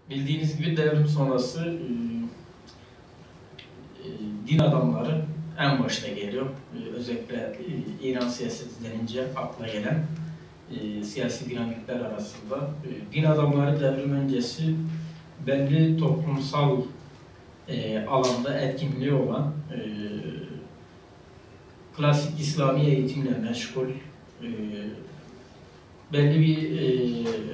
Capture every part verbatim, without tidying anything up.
Bildiğiniz gibi devrim sonrası e, e, din adamları en başta geliyor. E, özellikle e, İran siyaseti denince akla gelen e, siyasi dinamikler arasında. E, din adamları devrim öncesi belli toplumsal e, alanda etkinliği olan e, klasik İslami eğitimle meşgul, e, belli bir e,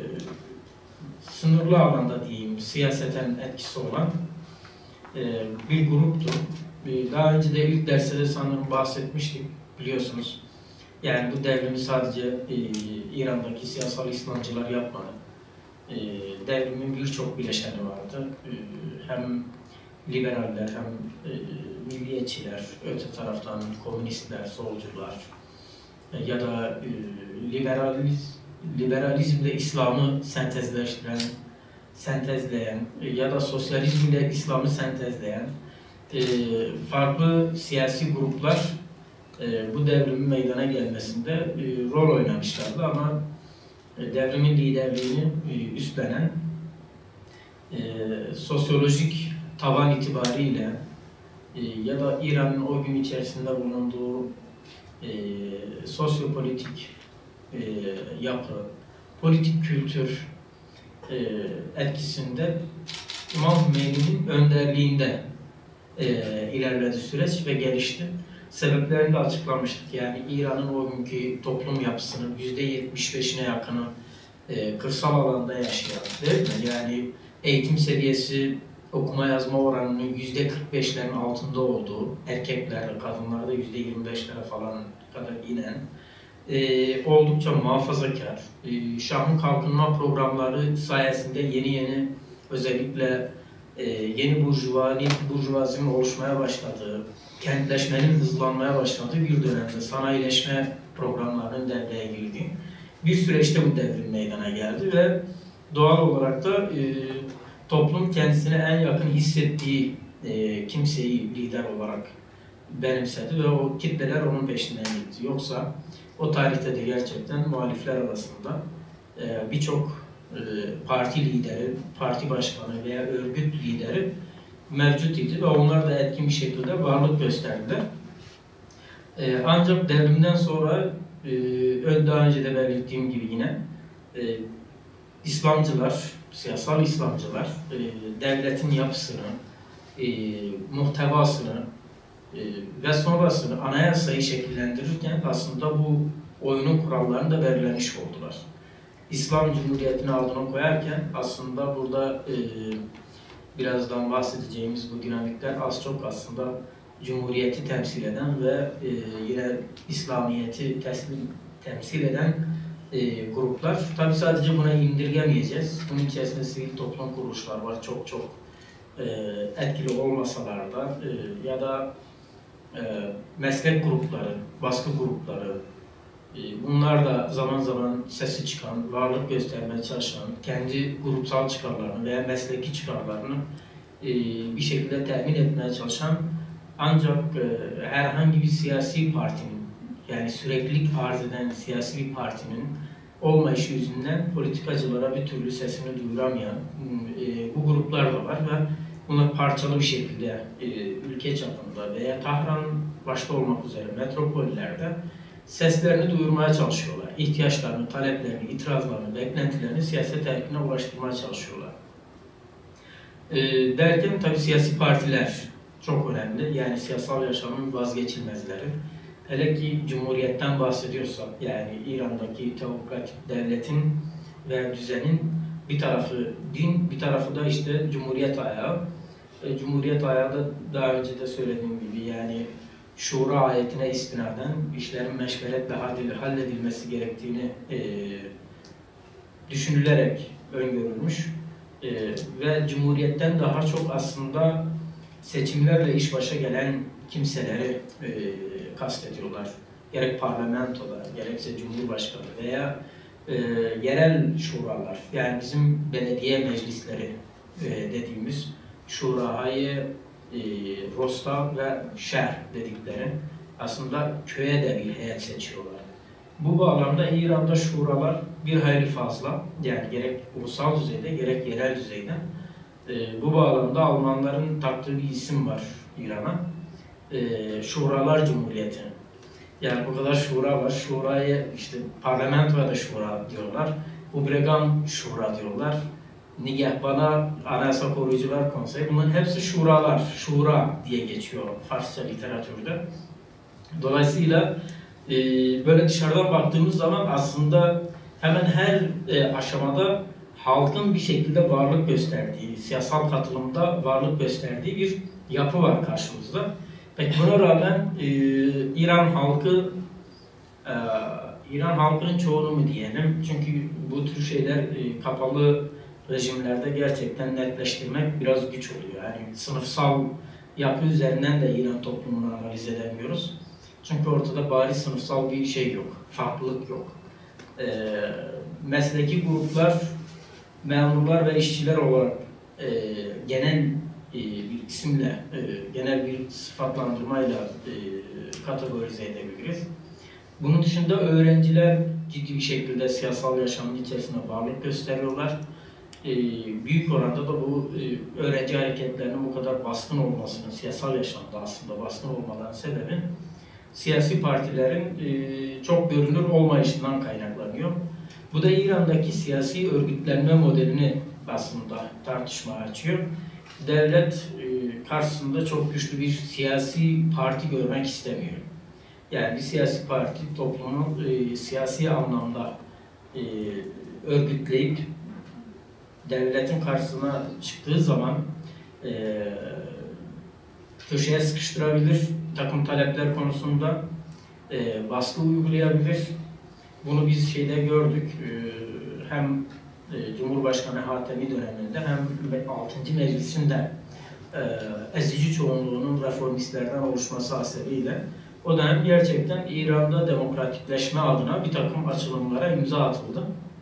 sınırlı alanda diyeyim, siyaseten etkisi olan e, bir gruptu. E, daha önce de ilk derste de sanırım bahsetmiştik, biliyorsunuz. Yani bu devrimi sadece e, İran'daki siyasal İslamcılar yapmadı. E, devrimin birçok bileşeni vardı. E, hem liberaller, hem e, milliyetçiler, öte taraftan komünistler, solcular e, ya da e, liberaliz, liberalizmle İslam'ı sentezleştiren, sentezleyen e, ya da sosyalizmle İslam'ı sentezleyen e, farklı siyasi gruplar e, bu devrimin meydana gelmesinde e, rol oynamışlardı ama e, devrimin liderliğini e, üstlenen e, sosyolojik taban itibariyle e, ya da İran'ın o gün içerisinde bulunduğu e, sosyopolitik e, yapı, politik kültür e, etkisinde İmam Hümeyni'nin önderliğinde e, ilerledi süreç ve gelişti. Sebeplerini de açıklamıştık. Yani İran'ın o günkü toplum yapısının yüzde yetmiş beşine yakını e, kırsal alanda yaşayan, değil mi? Yani eğitim seviyesi, okuma yazma oranının yüzde kırk beşlerin altında olduğu, erkeklerde, kadınlarda yüzde yirmi beşlere falan kadar inen, e, oldukça muhafazakar, e, Şah'ın kalkınma programları sayesinde yeni yeni, özellikle e, yeni burjuvazi, burjuvazinin oluşmaya başladığı, kentleşmenin hızlanmaya başladığı bir dönemde sanayileşme programlarının devreye girdiği bir süreçte bu devrim meydana geldi ve doğal olarak da e, toplum kendisine en yakın hissettiği e, kimseyi lider olarak benimsedi ve o kitleler onun peşinden gitti. Yoksa o tarihte de gerçekten muhalifler arasında e, birçok e, parti lideri, parti başkanı veya örgüt lideri mevcut idi ve onlar da etkin bir şekilde varlık gösterdiler. E, ancak devrimden sonra e, daha önce de belirttiğim gibi yine e, İslamcılar, siyasal İslamcılar e, devletin yapısını, e, muhtevasını e, ve sonrasını anayasayı şekillendirirken aslında bu oyunun kurallarını da belirlemiş oldular. İslam Cumhuriyeti'ni adına koyarken aslında burada e, birazdan bahsedeceğimiz bu dinamikler az çok aslında Cumhuriyeti temsil eden ve e, yine İslamiyet'i teslim, temsil eden e, gruplar. Tabii sadece buna indirgemeyeceğiz. Bunun içerisinde sivil toplum kuruluşlar var. Çok çok e, etkili olmasalar da e, ya da e, meslek grupları, baskı grupları, e, bunlar da zaman zaman sesi çıkan, varlık göstermeye çalışan, kendi grupsal çıkarlarını veya mesleki çıkarlarını e, bir şekilde temin etmeye çalışan, ancak e, herhangi bir siyasi partinin, yani süreklilik arz eden siyasi bir partinin olmayışı yüzünden politikacılara bir türlü sesini duyuramayan e, bu gruplar da var ve bunlar parçalı bir şekilde e, ülke çapında veya Tahran başta olmak üzere metropollerde seslerini duyurmaya çalışıyorlar. İhtiyaçlarını, taleplerini, itirazlarını, beklentilerini siyaset erkine ulaştırmaya çalışıyorlar. E, derken tabii siyasi partiler çok önemli. Yani siyasal yaşamın vazgeçilmezleri. Hele ki Cumhuriyet'ten bahsediyorsak, yani İran'daki teokratik devletin ve düzenin bir tarafı din, bir tarafı da işte Cumhuriyet ayağı. E, Cumhuriyet ayağı da daha önce de söylediğim gibi yani Şura ayetine istinaden işlerin meşveretle halledilmesi gerektiğini e, düşünülerek öngörülmüş e, ve Cumhuriyet'ten daha çok aslında seçimlerle iş başa gelen kimseleri e, kastediyorlar. Gerek parlamentoda, gerekse Cumhurbaşkanı veya e, yerel şuralar, yani bizim belediye meclisleri e, dediğimiz şurayı, e, rosta ve şer dedikleri aslında köye de bir heyet seçiyorlar. Bu bağlamda İran'da şuralar bir hayli fazla, yani gerek ulusal düzeyde gerek yerel düzeyde E, bu bağlamda Almanların taktığı bir isim var İran'a. E, Şuralar Cumhuriyeti. Yani bu kadar şura var. Şura'ya işte parlamentoya da şura diyorlar. Hubregan şura diyorlar. Nigahbana Anayasa Koruyucular Konseyi. Bunların hepsi şuralar, şura diye geçiyor Farsça literatürde. Dolayısıyla e, böyle dışarıdan baktığımız zaman aslında hemen her e, aşamada halkın bir şekilde varlık gösterdiği, siyasal katılımda varlık gösterdiği bir yapı var karşımızda. Peki buna rağmen e, İran halkı, e, İran halkının çoğunu mu diyelim? Çünkü bu tür şeyler e, kapalı rejimlerde gerçekten netleştirmek biraz güç oluyor. Yani sınıfsal yapı üzerinden de İran toplumunu analiz edemiyoruz. Çünkü ortada bariz sınıfsal bir şey yok, farklılık yok. E, mesleki gruplar, memurlar ve işçiler olarak e, genel e, bir isimle, e, genel bir sıfatlandırmayla e, kategorize edebiliriz. Bunun dışında öğrenciler ciddi bir şekilde siyasal yaşamın içerisinde varlık gösteriyorlar. E, büyük oranda da bu e, öğrenci hareketlerinin bu kadar baskın olmasının, siyasal yaşamda aslında baskın olmalarının sebebi siyasi partilerin e, çok görünür olmayışından kaynaklanıyor. Bu da İran'daki siyasi örgütlenme modelini aslında tartışmaya açıyor. Devlet e, karşısında çok güçlü bir siyasi parti görmek istemiyor. Yani bir siyasi parti toplumu e, siyasi anlamda e, örgütleyip devletin karşısına çıktığı zaman e, köşeye sıkıştırabilir, takım talepler konusunda e, baskı uygulayabilir. Bunu biz şeyde gördük, e, hem e, Cumhurbaşkanı Hatemi döneminde hem altıncı Meclis'in de e, ezici çoğunluğunun reformistlerden oluşması hasebiyle o dönem gerçekten İran'da demokratikleşme adına bir takım açılımlara imza atıldı.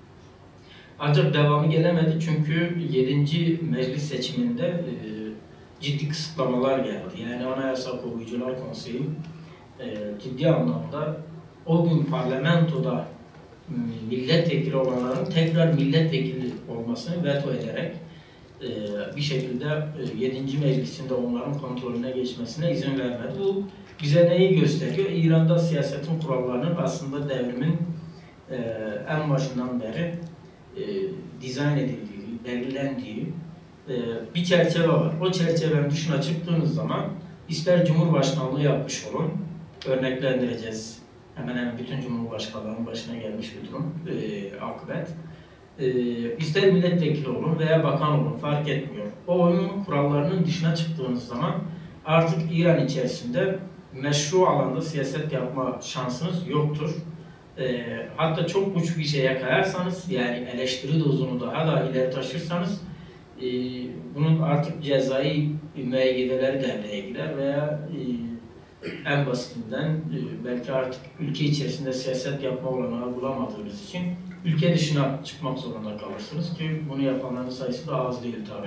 Ancak devamı gelemedi çünkü yedinci Meclis seçiminde e, ciddi kısıtlamalar geldi. Yani Anayasa Koruyucular Konseyi e, ciddi anlamda o gün parlamentoda milletvekili olanların tekrar milletvekili olmasını veto ederek e, bir şekilde e, yedinci Meclis'inde onların kontrolüne geçmesine izin vermedi. Bu bize neyi gösteriyor? İran'da siyasetin kurallarının aslında devrimin e, en başından beri e, dizayn edildiği, belirlendiği e, bir çerçeve var. O çerçevenin dışına çıktığınız zaman ister Cumhurbaşkanlığı yapmış olun, örneklendireceğiz. Hemen hemen bütün cumhurbaşkanlarının başına gelmiş bir durum, e, akıbet. E, ister milletvekili olun veya bakan olun, fark etmiyor. O oyunun kurallarının dışına çıktığınız zaman artık İran içerisinde meşru alanda siyaset yapma şansınız yoktur. E, hatta çok uç bir şeye kayarsanız, yani eleştiri dozunu daha da ileri taşırsanız, e, bunun artık cezai müeyyideleri devreye girer veya e, en basitinden belki artık ülke içerisinde siyaset yapma olanağı bulamadığınız için ülke dışına çıkmak zorunda kalırsınız ki bunu yapanların sayısı da az değil tabi.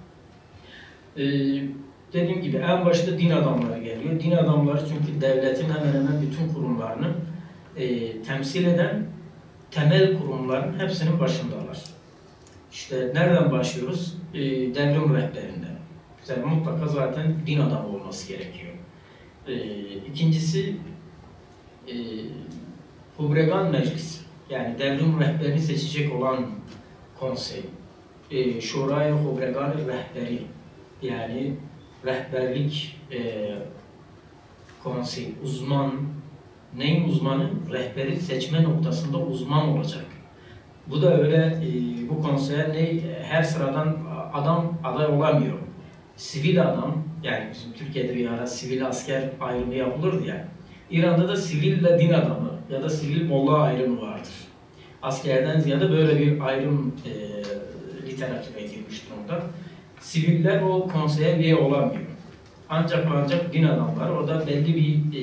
Ee, dediğim gibi en başta din adamları geliyor. Din adamları çünkü devletin hemen hemen bütün kurumlarını e, temsil eden temel kurumların hepsinin başındalar. İşte nereden başlıyoruz? E, devrim rehberinden. Yani mutlaka zaten din adamı olması gerekiyor. E, ikincisi e, Hubregan Meclisi, yani devrim rehberini seçecek olan konsey. E, Şuraya Hubregan rehberi, yani rehberlik e, konsey, uzman, neyin uzmanı? Rehberi seçme noktasında uzman olacak. Bu da öyle, e, bu konseye ne, her sıradan adam aday olamıyor. Sivil adam, yani bizim Türkiye'de bir ara sivil asker ayrımı yapılırdı ya. İran'da da sivil ve din adamı ya da sivil molla ayrımı vardır. Askerden ziyade böyle bir ayrım e, literatüre girmiş durumda. Siviller o konseye üye olamıyor. Ancak ancak din adamları orada belli bir e,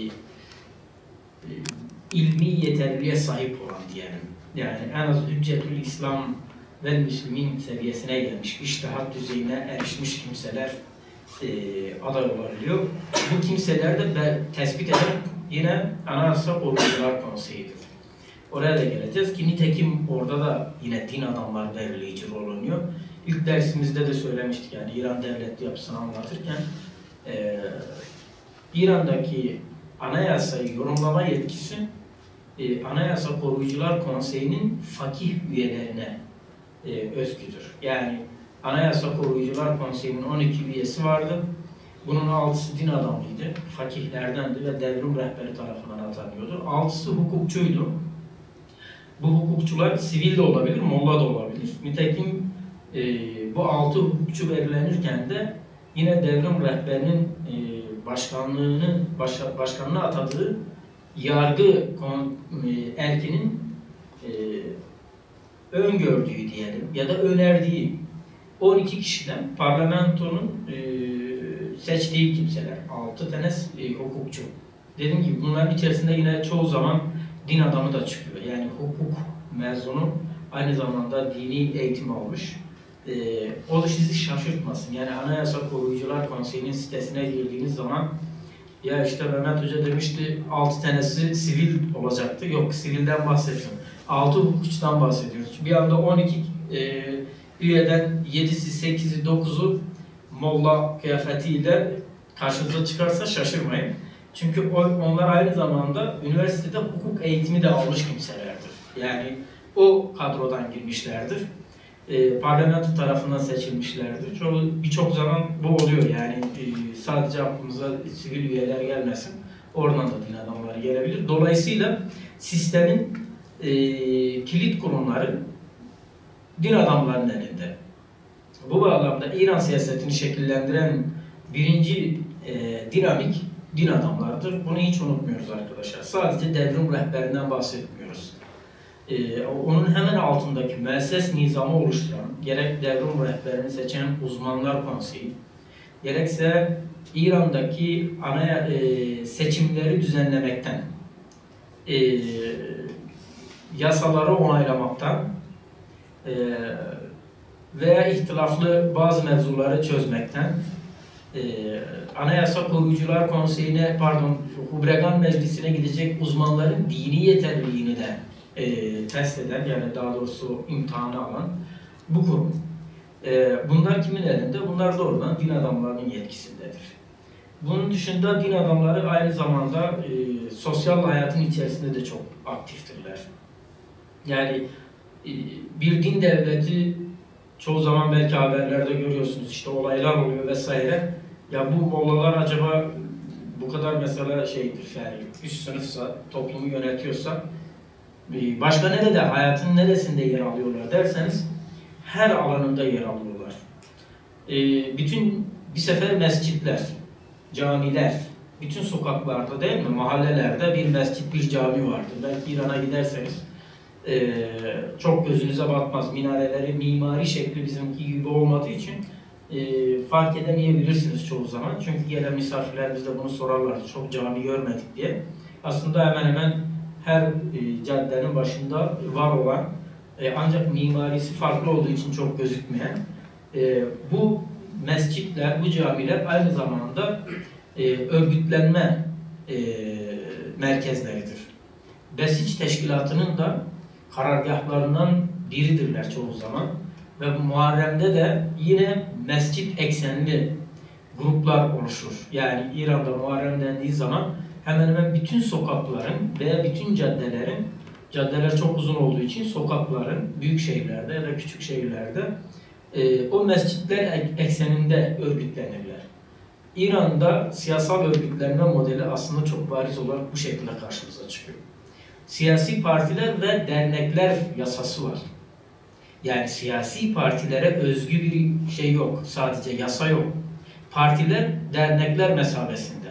e, ilmi yeterliliğe sahip olan diyelim. Yani en az Hüccetül İslam ve Müslümin seviyesine gelmiş, içtihat düzeyine erişmiş kimseler e, aday olabiliyor. Bu kimseler de tespit eden yine Anayasa Koruyucular Konseyi'dir. Oraya da geleceğiz ki nitekim orada da yine din adamlar belirleyici rol oynuyor. ilk dersimizde de söylemiştik, yani İran devlet yapısını anlatırken e, İran'daki anayasayı yorumlama yetkisi e, Anayasa Koruyucular Konseyi'nin fakih üyelerine e, özgüdür. Yani Anayasa Koruyucular Konseyi'nin on iki üyesi vardı. Bunun altısı din adamıydı, fakihlerdendi ve devrim rehberi tarafından atanıyordu. Altısı hukukçuydu. Bu hukukçular sivil de olabilir, molla da olabilir. Nitekim e, bu altı hukukçu belirlenirken de yine devrim rehberinin e, başkanlığını baş, başkanlığa atadığı yargı kon, e, erkinin e, öngördüğü diyelim ya da önerdiği on iki kişiden parlamentonun e, seçtiği kimseler. altı tane e, hukukçu. Dediğim gibi bunların içerisinde yine çoğu zaman din adamı da çıkıyor. Yani hukuk mezunu, aynı zamanda dini eğitim almış. Ee, o da sizi şaşırtmasın. Yani Anayasa Koruyucular Konseyi'nin sitesine girdiğiniz zaman ya işte Mehmet Hoca demişti altı tanesi sivil olacaktı. Yok, sivilden bahsetmiyorum. altı hukukçudan bahsediyoruz. Bir anda on iki e, üyeden yedisi, sekizi, dokuzu molla kıyafetiyle karşınıza çıkarsa şaşırmayın. Çünkü onlar aynı zamanda üniversitede hukuk eğitimi de almış kimselerdir. Yani o kadrodan girmişlerdir. E, parlamento tarafından seçilmişlerdir. Birçok zaman bu oluyor. Yani e, sadece aklımıza sivil üyeler gelmesin. Oradan da din adamları gelebilir. Dolayısıyla sistemin e, kilit kurumları din adamlarının elinde. Bu bağlamda İran siyasetini şekillendiren birinci e, dinamik din adamlarıdır. Bunu hiç unutmuyoruz arkadaşlar. Sadece devrim rehberinden bahsetmiyoruz. Ee, onun hemen altındaki müesses nizamı oluşturan, gerek devrim rehberini seçen uzmanlar konseyi, gerekse İran'daki ana e, seçimleri düzenlemekten, e, yasaları onaylamaktan e, veya ihtilaflı bazı mevzuları çözmekten, Ee, Anayasa Koruyucular Konseyi'ne, pardon, Hubregan Meclisi'ne gidecek uzmanların dini yeterliliğini de e, test eden, yani daha doğrusu imtihanı alan bu kurum. E, bunlar kimin elinde? Bunlar doğrudan din adamlarının yetkisindedir. Bunun dışında din adamları aynı zamanda e, sosyal hayatın içerisinde de çok aktiftirler. Yani e, bir din devleti, çoğu zaman belki haberlerde görüyorsunuz, işte olaylar oluyor vesaire. Ya bu mollalar acaba bu kadar mesela şeydir, yani üst sınıfsa, toplumu yönetiyorsa başka nerede, hayatın neresinde yer alıyorlar derseniz her alanında yer alıyorlar. Ee, bütün bir sefer mescitler, camiler, bütün sokaklarda değil mi, mahallelerde bir mescit, bir cami vardır. Belki İran'a giderseniz e, çok gözünüze batmaz. Minareleri, mimari şekli bizimki gibi olmadığı için e, fark edemeyebilirsiniz çoğu zaman. Çünkü gelen misafirlerimiz de bunu sorarlar. Çok cami görmedik diye. Aslında hemen hemen her e, caddenin başında var olan e, ancak mimarisi farklı olduğu için çok gözükmeyen e, bu mescitler, bu camiler aynı zamanda e, örgütlenme e, merkezleridir. Besiç Teşkilatı'nın da karargahlarından biridirler çoğu zaman. Ve Muharrem'de de yine mescit eksenli gruplar oluşur. Yani İran'da Muharrem dendiği zaman hemen hemen bütün sokakların veya bütün caddelerin, caddeler çok uzun olduğu için sokakların büyük şehirlerde ya da küçük şehirlerde e, o mescitler ekseninde örgütlenirler. İran'da siyasal örgütlenme modeli aslında çok bariz olarak bu şekilde karşımıza çıkıyor. Siyasi partiler ve dernekler yasası var. Yani siyasi partilere özgü bir şey yok, sadece yasa yok. Partiler dernekler mesabesinde.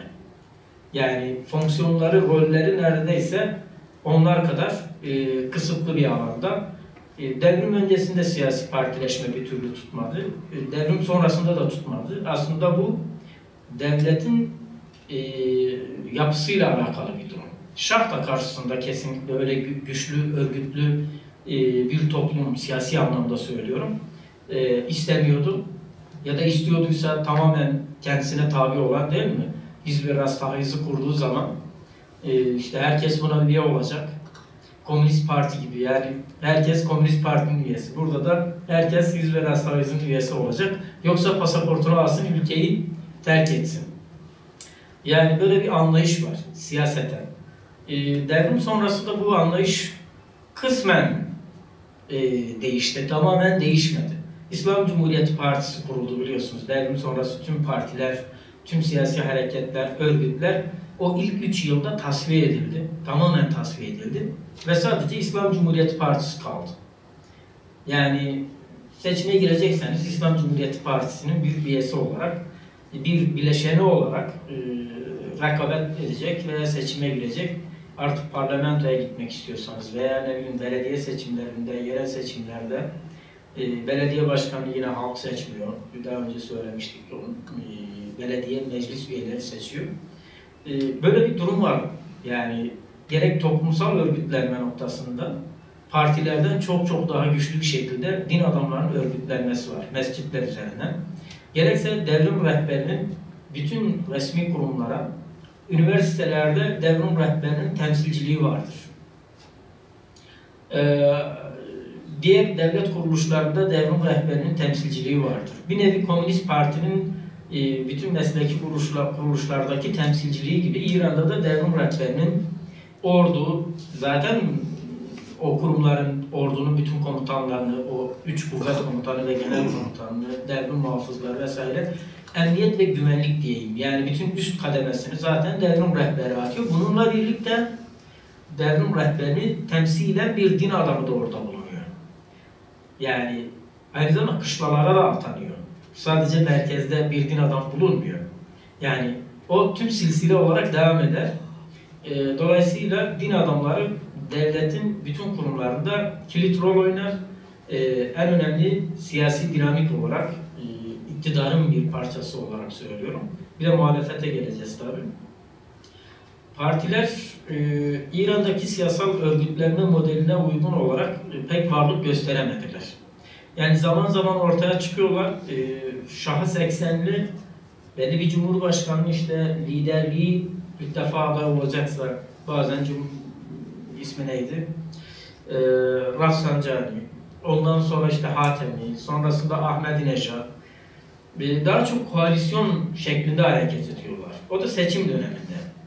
Yani fonksiyonları, rolleri neredeyse onlar kadar e, kısıtlı bir alanda. E, devrim öncesinde siyasi partileşme bir türlü tutmadı. E, devrim sonrasında da tutmadı. Aslında bu devletin e, yapısıyla alakalı bir durum. Şah da karşısında kesinlikle öyle güçlü, örgütlü e, bir toplum, siyasi anlamda söylüyorum, e, istemiyordu. Ya da istiyorduysa tamamen kendisine tabi olan, değil mi? Hizb-i Rast Tahyiz'i kurduğu zaman e, işte herkes buna üye olacak. Komünist Parti gibi, yani herkes Komünist Parti'nin üyesi. Burada da herkes Hizb-i Rasaviz'in üyesi olacak. Yoksa pasaportunu alsın, ülkeyi terk etsin. Yani böyle bir anlayış var siyaseten. E, devrim sonrası da bu anlayış kısmen e, değişti, tamamen değişmedi. İslam Cumhuriyeti Partisi kuruldu biliyorsunuz. Devrim sonrası tüm partiler, tüm siyasi hareketler, örgütler o ilk üç yılda tasfiye edildi. Tamamen tasfiye edildi. Ve sadece İslam Cumhuriyeti Partisi kaldı. Yani seçime girecekseniz İslam Cumhuriyeti Partisi'nin büyük üyesi olarak, bir bileşeni olarak e, rekabet edecek veya seçime girecek. Artık parlamentoya gitmek istiyorsanız veya ne bileyim belediye seçimlerinde, yerel seçimlerde e, belediye başkanı yine halk seçmiyor. Daha önce söylemiştik onu. E, belediye meclis üyeleri seçiyor. E, böyle bir durum var. Yani gerek toplumsal örgütlenme noktasında partilerden çok çok daha güçlü bir şekilde din adamlarının örgütlenmesi var mescitler üzerinden. Gerekse devrim rehberinin bütün resmi kurumlara, üniversitelerde devrim rehberinin temsilciliği vardır. Ee, diğer devlet kuruluşlarında devrim rehberinin temsilciliği vardır. Bir nevi Komünist Parti'nin e, bütün mesleki kuruluşlar, kuruluşlardaki temsilciliği gibi İran'da da devrim rehberinin ordu, zaten o kurumların, ordunun bütün komutanlarını, o üç kuvvet komutanı ve genel komutanını, devrim muhafızları vesaire, emniyet ve güvenlik diyeyim. Yani bütün üst kademesini zaten devrim rehberi atıyor. Bununla birlikte devrim rehberini temsilen bir din adamı da orada bulunuyor. Yani aynı zamanda kışlalara da atanıyor. Sadece merkezde bir din adamı bulunmuyor. Yani o tüm silsile olarak devam eder. E, dolayısıyla din adamları devletin bütün kurumlarında kilit rol oynar. E, en önemli siyasi dinamik olarak e, iktidarın bir parçası olarak söylüyorum. Bir de muhalefete geleceğiz tabii. Partiler e, İran'daki siyasal örgütlenme modeline uygun olarak e, pek varlık gösteremediler. Yani zaman zaman ortaya çıkıyorlar, e, şahıs eksenli belli bir cumhurbaşkanı işte liderliği bir defa aday olacaksa, bazen cum ismi neydi? E, Rafsanjani, ondan sonra işte Hatemi, sonrasında Ahmedinejad. E, daha çok koalisyon şeklinde hareket ediyorlar. O da seçim döneminde.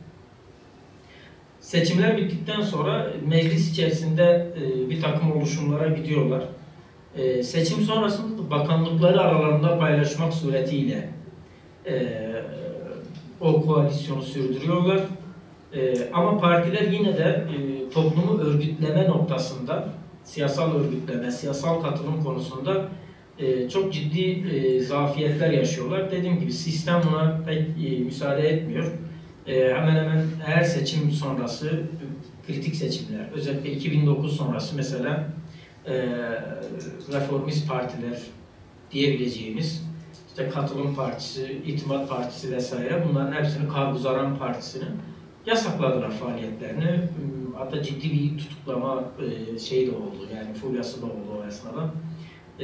Seçimler bittikten sonra meclis içerisinde e, bir takım oluşumlara gidiyorlar. E, seçim sonrasında bakanlıkları aralarında paylaşmak suretiyle e, o koalisyonu sürdürüyorlar. E, ama partiler yine de e, toplumu örgütleme noktasında, siyasal örgütleme, siyasal katılım konusunda e, çok ciddi e, zafiyetler yaşıyorlar. Dediğim gibi sistem buna pek e, müsaade etmiyor. E, hemen hemen her seçim sonrası, kritik seçimler, özellikle iki bin dokuz sonrası mesela e, reformist partiler diyebileceğimiz, işte Katılım Partisi, İtimat Partisi vesaire, bunların hepsini Karguzaran Partisi'nin yasakladılar faaliyetlerini. Hatta ciddi bir tutuklama e, şey de oldu, yani furyası da oldu o esnada. E,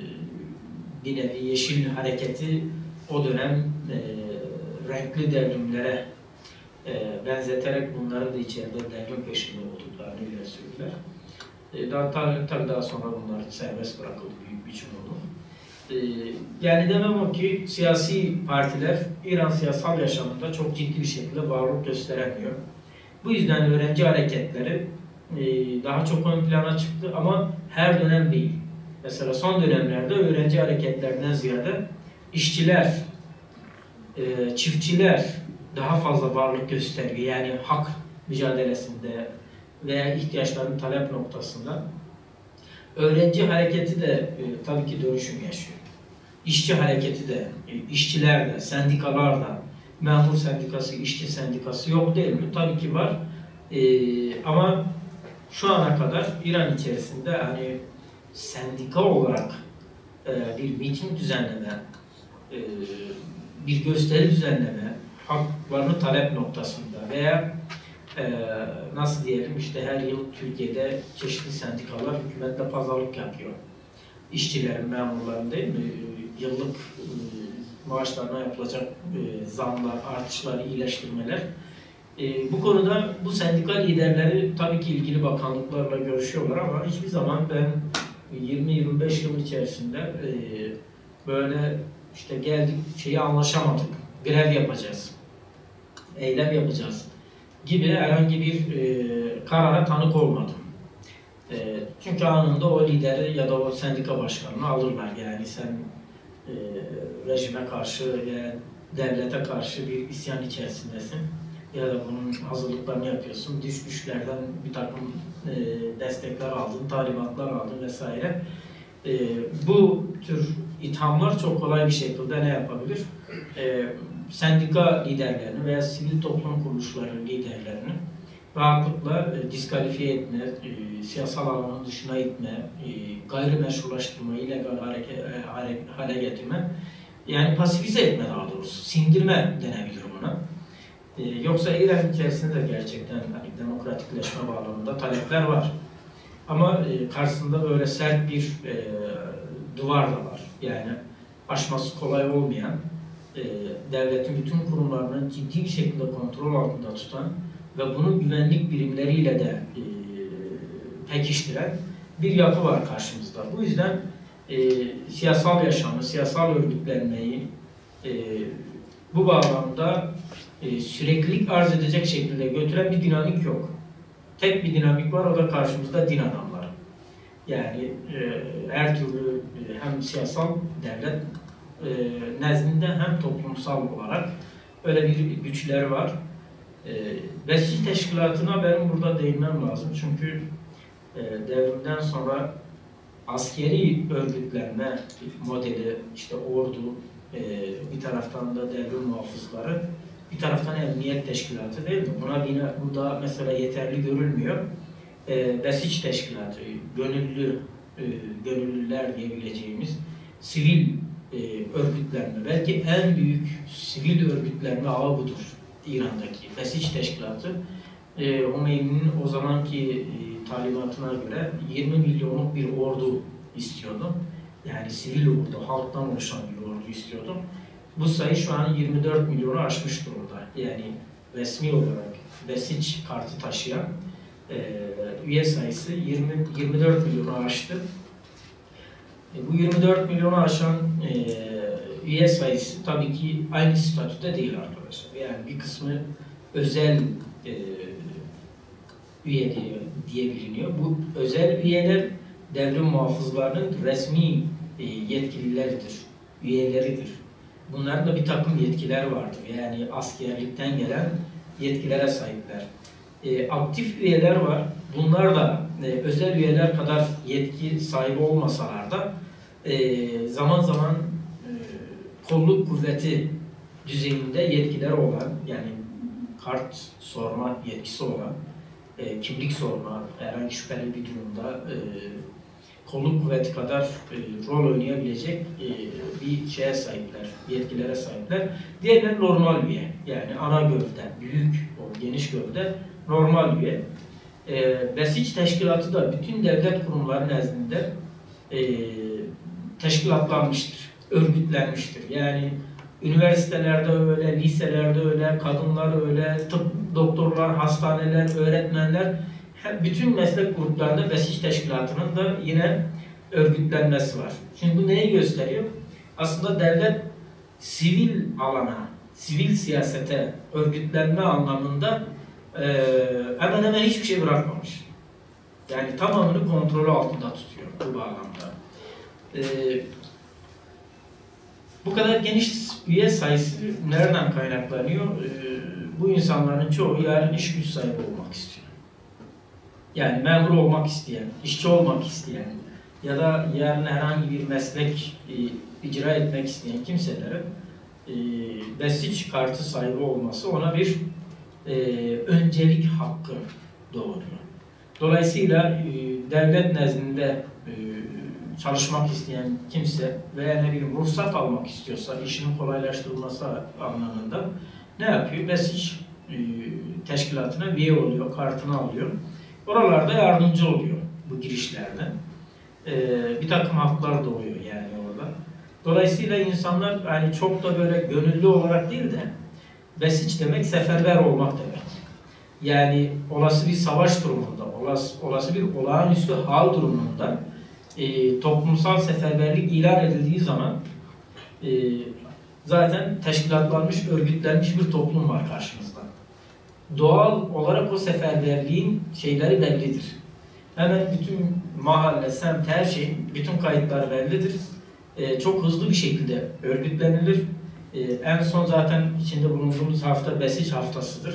bir nevi Yeşil Hareketi o dönem e, renkli devrimlere e, benzeterek bunların da içeride devrim peşinde olduklarını ileri sürdüler. E, daha tabii, tabii daha sonra bunlar serbest bırakıldı büyük bir çoğunluğu. E, yani demem o ki siyasi partiler İran siyasal yaşamında çok ciddi bir şekilde varlık gösteremiyor. Bu yüzden öğrenci hareketleri e, daha çok ön plana çıktı ama her dönem değil. Mesela son dönemlerde öğrenci hareketlerinden ziyade işçiler, e, çiftçiler daha fazla varlık gösteriyor. Yani hak mücadelesinde veya ihtiyaçların talep noktasında. Öğrenci hareketi de e, tabii ki dönüşüm yaşıyor. İşçi hareketi de, e, işçiler de, sendikalar da, memur sendikası, işçi sendikası yok değil mi? Tabii ki var. E, ama şu ana kadar İran içerisinde hani sendika olarak e, bir miting düzenleme, e, bir gösteri düzenleme, haklarını talep noktasında veya e, nasıl diyelim işte her yıl Türkiye'de çeşitli sendikalar hükümetle pazarlık yapıyor. İşçilerin, memurların değil mi? Yıllık e, maaşlarına yapılacak e, zamlar, artışlar, iyileştirmeler E, bu konuda bu sendika liderleri tabii ki ilgili bakanlıklarla görüşüyorlar ama hiçbir zaman ben yirmi yirmi beş yıl içerisinde e, böyle işte geldik şeyi anlaşamadık, grev yapacağız, eylem yapacağız gibi herhangi bir e, karara tanık olmadım. E, çünkü anında o lideri ya da o sendika başkanını alırlar. Yani sen e, rejime karşı veya devlete karşı bir isyan içerisindesin ya da bunun hazırlıklarını yapıyorsun. Dış güçlerden bir takım e, destekler aldın, talimatlar aldın vesaire. E, bu tür ithamlar çok kolay bir şekilde ne yapabilir? E, sendika liderlerini veya sivil toplum kuruluşları liderlerini rahatlıkla e, diskalifiye etme, e, siyasal alanın dışına itme, e, gayrimeşrulaştırma, illegal hareke, e, hare, hale getirme, yani pasifize etme daha doğrusu, sindirme denebilir buna. E, yoksa İran içerisinde de gerçekten hani, demokratikleşme bağlamında talepler var. Ama e, karşısında böyle sert bir e, duvar da var. Yani aşması kolay olmayan, e, devletin bütün kurumlarını ciddi bir şekilde kontrol altında tutan ve bunu güvenlik birimleriyle de e, pekiştiren bir yapı var karşımızda. Bu yüzden e, siyasal yaşamı, siyasal örgütlenmeyi e, bu bağlamda e, süreklilik arz edecek şekilde götüren bir dinamik yok. Tek bir dinamik var, o da karşımızda din adamları. Yani e, her türlü e, hem siyasal devlet e, nezdinde hem toplumsal olarak öyle bir güçler var. E, Besçi teşkilatına benim burada değinmem lazım. Çünkü e, devrimden sonra askeri örgütlenme modeli, işte ordu, e, bir taraftan da devrim muhafızları, bir taraftan emniyet teşkilatı değil mi? Buna yine burada mesela yeterli görülmüyor. E, Besiç teşkilatı, gönüllü, e, gönüllüler diyebileceğimiz sivil e, örgütlenme, belki en büyük sivil örgütlenme ağı budur İran'daki Besiç teşkilatı. E, Hümeyni'nin o zamanki e, talimatına göre yirmi milyonluk bir ordu istiyordu. Yani sivil ordu, halktan oluşan bir ordu istiyordu. Bu sayı şu an yirmi dört milyonu aşmış durumda. Yani resmi olarak Besiç kartı taşıyan e, üye sayısı yirmi yirmi dört milyonu aştı. E, bu yirmi dört milyonu aşan e, üye sayısı tabii ki aynı statüde değil arkadaşlar. Yani bir kısmı özel e, üye diye, diye biliniyor. Bu özel üyeler devrim muhafızlarının resmi e, yetkilileridir, üyeleridir. Bunların da bir takım yetkiler vardır. Yani askerlikten gelen yetkilere sahipler. E, aktif üyeler var. Bunlar da e, özel üyeler kadar yetki sahibi olmasalar da e, zaman zaman e, kolluk kuvveti düzeyinde yetkiler olan, yani kart sorma yetkisi olan, e, kimlik sorma, herhangi şüpheli bir durumda e, kolluk kuvveti kadar e, rol oynayabilecek e, bir şeye sahipler, yetkilere sahipler. Diğerleri normal üye, yani ana gövde, büyük, o geniş gövde normal üye. E, Besiç teşkilatı da bütün devlet kurumları nezdinde e, teşkilatlanmıştır, örgütlenmiştir. Yani üniversitelerde öyle, liselerde öyle, kadınlar öyle, tıp, doktorlar, hastaneler, öğretmenler, bütün meslek gruplarında Besiç teşkilatının da yine örgütlenmesi var. Şimdi bu neyi gösteriyor? Aslında devlet sivil alana, sivil siyasete örgütlenme anlamında e, hemen hemen hiçbir şey bırakmamış. Yani tamamını kontrolü altında tutuyor bu bağlamda. E, bu kadar geniş üye sayısı nereden kaynaklanıyor? E, bu insanların çoğu yarın iş güç sahibi olmak istiyor. Yani memur olmak isteyen, işçi olmak isteyen ya da yarın herhangi bir meslek e, icra etmek isteyen kimselerin e, Besiç kartı sahibi olması ona bir e, öncelik hakkı doğuruyor. Dolayısıyla e, devlet nezdinde e, çalışmak isteyen kimse veya ne bileyim ruhsat almak istiyorsa işinin kolaylaştırılması anlamında ne yapıyor? Besiç e, teşkilatına üye oluyor, kartını alıyor. Oralarda yardımcı oluyor bu girişlerde. Ee, bir takım haklar doğuyor yani orada. Dolayısıyla insanlar yani çok da böyle gönüllü olarak değil de Besiç demek seferber olmak demek. Yani olası bir savaş durumunda, olası, olası bir olağanüstü hal durumunda e, toplumsal seferberlik ilan edildiği zaman e, zaten teşkilatlanmış, örgütlenmiş bir toplum var karşımızda. Doğal olarak o seferberliğin şeyleri bellidir. Hemen bütün mahalle, semt, her şey, bütün kayıtlar bellidir. Ee, çok hızlı bir şekilde örgütlenilir. Ee, en son zaten içinde bulunduğumuz hafta Besiç haftasıdır.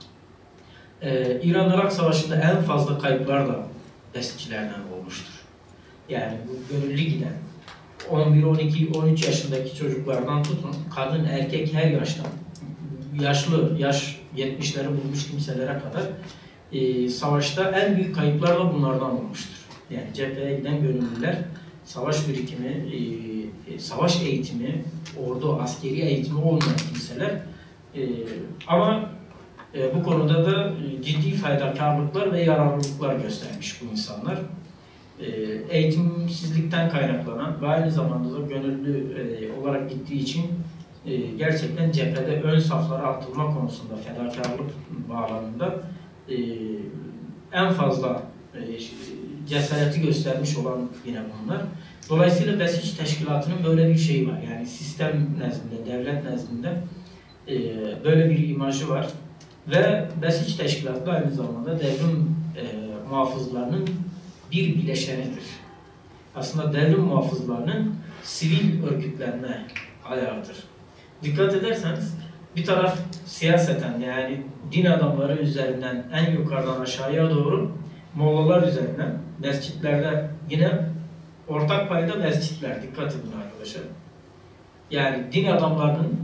Ee, İran-Irak Savaşı'nda en fazla kayıplar da Besiçlerden olmuştur. Yani bu gönüllü giden, on bir, on iki, on üç yaşındaki çocuklardan tutun, kadın, erkek her yaştan, yaşlı, yaş yetmişleri bulmuş kimselere kadar e, savaşta en büyük kayıplar da bunlardan olmuştur. Yani cepheye giden gönüllüler, savaş birikimi, e, savaş eğitimi, ordu, askeri eğitimi olmayan kimseler e, ama e, bu konuda da e, ciddi fedakarlıklar ve yararlılıklar göstermiş bu insanlar. E, eğitimsizlikten kaynaklanan ve aynı zamanda da gönüllü e, olarak gittiği için e, gerçekten cephede ön saflara atılma konusunda fedakarlık bağlamında e, en fazla e, cesareti göstermiş olan yine bunlar. Dolayısıyla Besiç Teşkilatı'nın böyle bir şeyi var. Yani sistem nezdinde, devlet nezdinde e, böyle bir imajı var. Ve Besiç Teşkilatı aynı zamanda devrim e, muhafızlarının bir bileşenidir. Aslında devrim muhafızlarının sivil örgütlenme ayağıdır. Dikkat ederseniz bir taraf siyaseten, yani din adamları üzerinden en yukarıdan aşağıya doğru mollalar üzerinden, mescitlerde yine ortak payda mescitler, dikkat edin arkadaşlar. Yani din adamlarının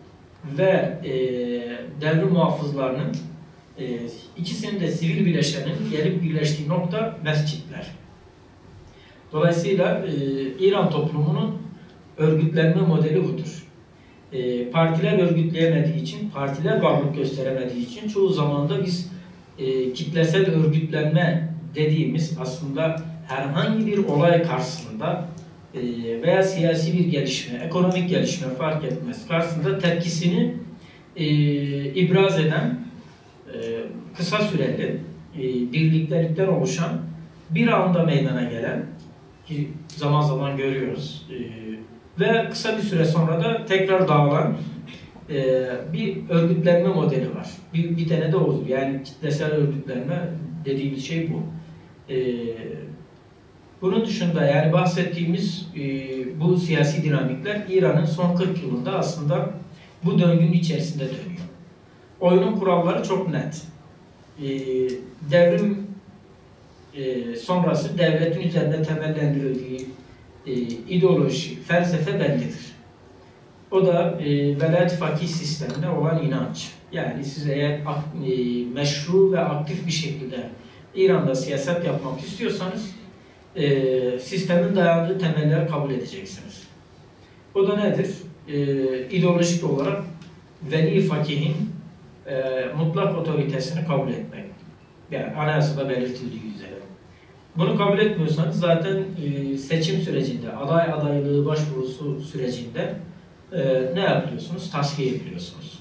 ve e, devrim muhafızlarının e, ikisinin de sivil bileşenin gelip birleştiği nokta mescitler. Dolayısıyla e, İran toplumunun örgütlenme modeli budur. E, partiler örgütleyemediği için, partiler varlık gösteremediği için çoğu zaman da biz e, kitlesel örgütlenme dediğimiz aslında herhangi bir olay karşısında e, veya siyasi bir gelişme, ekonomik gelişme fark etmez karşısında tepkisini e, ibraz eden e, kısa süreli e, birliktelikten oluşan bir anda meydana gelen ki zaman zaman görüyoruz e, ve kısa bir süre sonra da tekrar dağılan e, bir örgütlenme modeli var. Bir, bir tane de o. Yani kitlesel örgütlenme dediğimiz şey bu. E, bunun dışında yani bahsettiğimiz e, bu siyasi dinamikler İran'ın son kırk yılında aslında bu döngünün içerisinde dönüyor. Oyunun kuralları çok net. E, devrim e, sonrası devletin üzerinde temellendirildiği e, ideoloji, felsefe bellidir. O da e, velayet fakih sistemine olan inanç. Yani siz eğer e, meşru ve aktif bir şekilde İran'da siyaset yapmak istiyorsanız e, sistemin dayandığı temelleri kabul edeceksiniz. O da nedir? E, ideolojik olarak veli fakihin e, mutlak otoritesini kabul etmek. Yani anayasada belirtildiği üzere. Bunu kabul etmiyorsanız zaten e, seçim sürecinde, aday adaylığı başvurusu sürecinde e, ne yapıyorsunuz? Tasfiye ediliyorsunuz.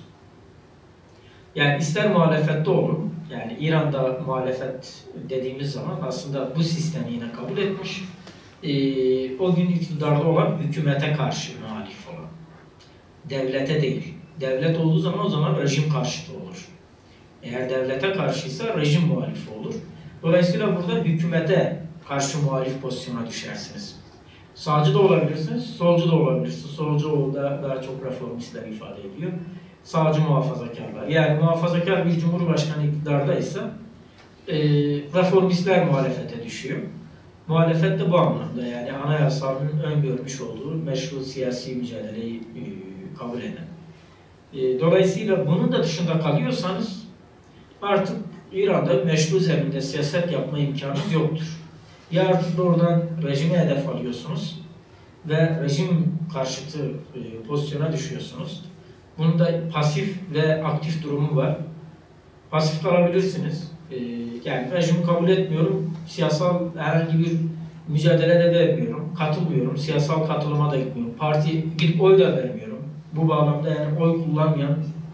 Yani ister muhalefette olun, yani İran'da muhalefet dediğimiz zaman aslında bu sistemi yine kabul etmiş, e, o gün iktidarda olan hükümete karşı muhalif olan, devlete değil. Devlet olduğu zaman o zaman rejim karşıtı olur. Eğer devlete karşıysa rejim muhalifi olur. Dolayısıyla burada hükümete karşı muhalif pozisyona düşersiniz. Sağcı da olabilirsiniz, solcu da olabilirsiniz. Solcu orada daha çok reformistler ifade ediyor. Sağcı muhafazakarlar. Yani muhafazakar bir cumhurbaşkanı iktidardaysa e, reformistler muhalefete düşüyor. Muhalefet de bu anlamda, yani anayasanın öngörmüş olduğu meşru siyasi mücadeleyi e, kabul eden. E, dolayısıyla bunun da dışında kalıyorsanız artık İran'da meşru zeminde siyaset yapma imkanınız yoktur. Ya artık oradan rejime hedef alıyorsunuz ve rejim karşıtı e, pozisyona düşüyorsunuz. Bunun da pasif ve aktif durumu var. Pasif kalabilirsiniz. E, yani rejimi kabul etmiyorum, siyasal herhangi bir mücadele de vermiyorum, katılmıyorum, siyasal katılıma da gitmiyorum, parti gidip oy da vermiyorum. Bu bağlamda yani oy kullanmayan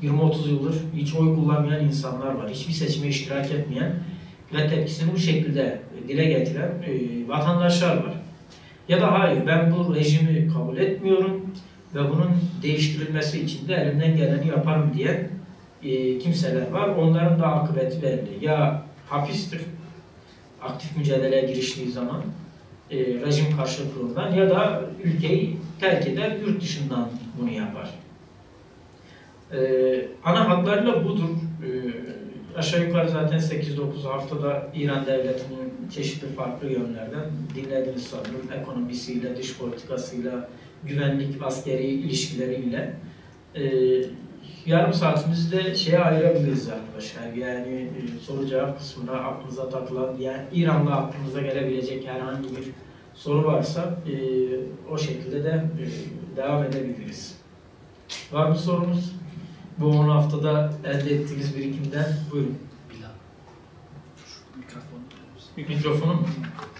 yirmi otuz yıldır hiç oy kullanmayan insanlar var. Hiçbir seçime iştirak etmeyen ve tepkisini bu şekilde dile getiren e, vatandaşlar var. Ya da hayır, ben bu rejimi kabul etmiyorum ve bunun değiştirilmesi için de elimden geleni yaparım diyen e, kimseler var. Onların da akıbeti belli. Ya hapistir, aktif mücadeleye giriştiği zaman e, rejim karşıtlığından, ya da ülkeyi terk eder, yurt dışından bunu yapar. E, ana hatlarıyla budur. E, aşağı yukarı zaten sekiz dokuz haftada İran devletinin çeşitli farklı yönlerden dinlediniz sanırım. Ekonomisiyle, dış politikasıyla, güvenlik, askeri ilişkileriyle. E, yarım saatimizde şeye ayırabiliriz arkadaşlar. Yani e, soru cevap kısmına aklınıza takılan, yani İran'la aklınıza gelebilecek herhangi bir soru varsa e, o şekilde de e, devam edebiliriz. Var mı sorunuz? Bu on haftada elde ettiğiniz birikimden buyurun. Bilal. Şu mikrofonu. Mikrofonu mu?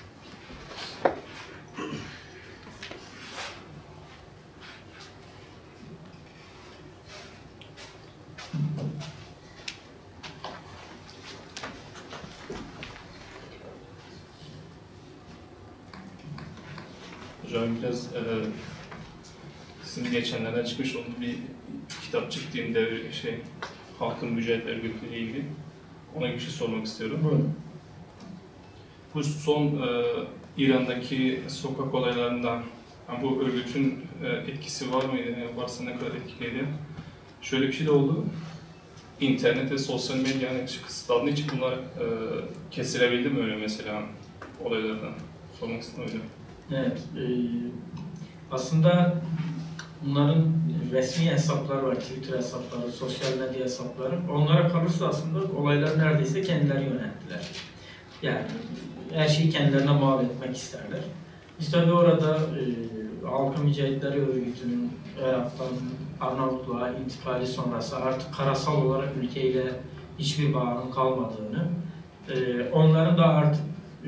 Hocam biraz e, sizin geçenlerden çıkmış onun bir kitap çıktığında şey halkın mücadele örgütüyle ilgili ona bir şey sormak istiyorum. Buyurun. Bu son e, İran'daki sokak olaylarından yani bu örgütün e, etkisi var mıydı? Yani varsa ne kadar etkiliydi? Şöyle bir şey de oldu. İnternet ve sosyal medya yani kısıtlandığı için bunlar e, kesilebildi mi öyle mesela olaylardan? Sormak istedim hocam. Evet. E, aslında bunların resmi hesapları var, Twitter hesapları, sosyal medya hesapları. Onlara kalırsa aslında olayları neredeyse kendileri yönettiler. Yani her şeyi kendilerine mal etmek isterler. Biz tabii orada e, Halkın Mücahitleri Örgütü'nün Irak'tan Arnavutluğa intikali sonrası artık karasal olarak ülkeyle hiçbir bağının kalmadığını, e, onların da artık e,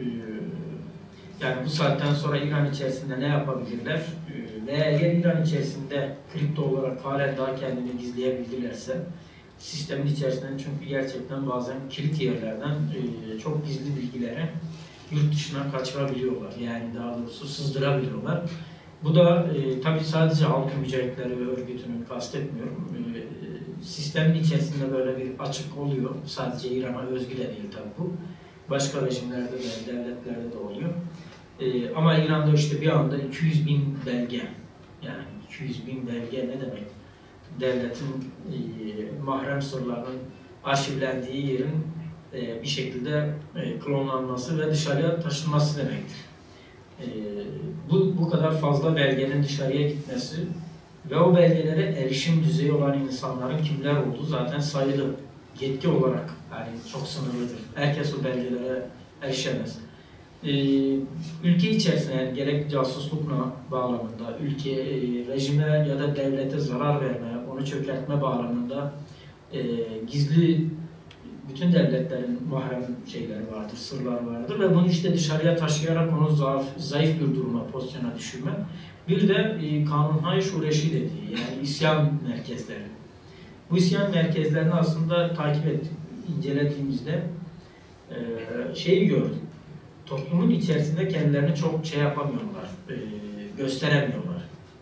yani bu saatten sonra İran içerisinde ne yapabilirler e, veya eğer İran içerisinde kripto olarak halen daha kendini gizleyebildilerse sistemin içerisinden, çünkü gerçekten bazen kilit yerlerden e, çok gizli bilgileri yurt dışına kaçırabiliyorlar. Yani daha doğrusu sızdırabiliyorlar. Bu da e, tabii sadece Halkın Mücahitleri Örgütü'nü kastetmiyorum. E, sistemin içerisinde böyle bir açık oluyor. Sadece İran'a özgü de değil tabii bu. Başka rejimlerde de, devletlerde de oluyor. E, ama İran'da işte bir anda iki yüz bin belge, yani iki yüz bin belge ne demek? Devletin e, mahrem sırlarının arşivlendiği yerin e, bir şekilde e, klonlanması ve dışarıya taşınması demektir. E, bu, bu kadar fazla belgenin dışarıya gitmesi ve o belgelere erişim düzeyi olan insanların kimler olduğu zaten sayılı. Yetki olarak yani çok sınırlıdır. Herkes o belgelere erişemez. E, ülke içerisinde yani gerek casuslukla bağlamında, ülke, e, rejime ya da devlete zarar verme, onu çökertme bağlamında e, gizli bütün devletlerin mahrem şeyleri vardır, sırlar vardır ve bunu işte dışarıya taşıyarak onu zayıf, zayıf bir duruma, pozisyona düşürme. Bir de e, Kanun-Hay Şureşi dediği, yani isyan merkezleri. Bu isyan merkezlerini aslında takip ettik, incelediğimizde e, şeyi gördük. Toplumun içerisinde kendilerini çok şey yapamıyorlar, e, gösteremiyorlar.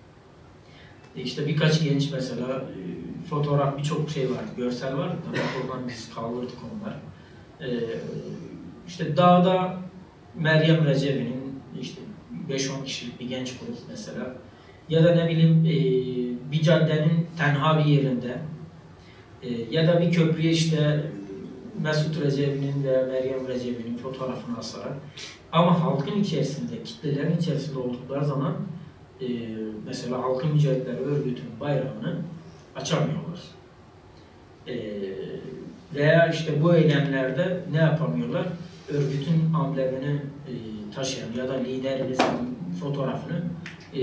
E işte birkaç genç mesela, e, fotoğraf, birçok şey vardı, görsel vardı. Tabii oradan biz kaldırdık onlar. E, işte dağda Meryem Recevi'nin işte beş on kişilik bir genç grup mesela. Ya da ne bileyim e, bir caddenin tenha bir yerinde e, ya da bir köprüye işte Mesut Recevi'nin ve Meryem Recevi'nin fotoğrafını asarak, ama halkın içerisinde, kitlelerin içerisinde oldukları zaman e, mesela Halkın Mücahitleri Örgütü'nün bayrağını açamıyorlar. E, veya işte bu eylemlerde ne yapamıyorlar? Örgütün amblemini e, taşıyan ya da liderimizin fotoğrafını e,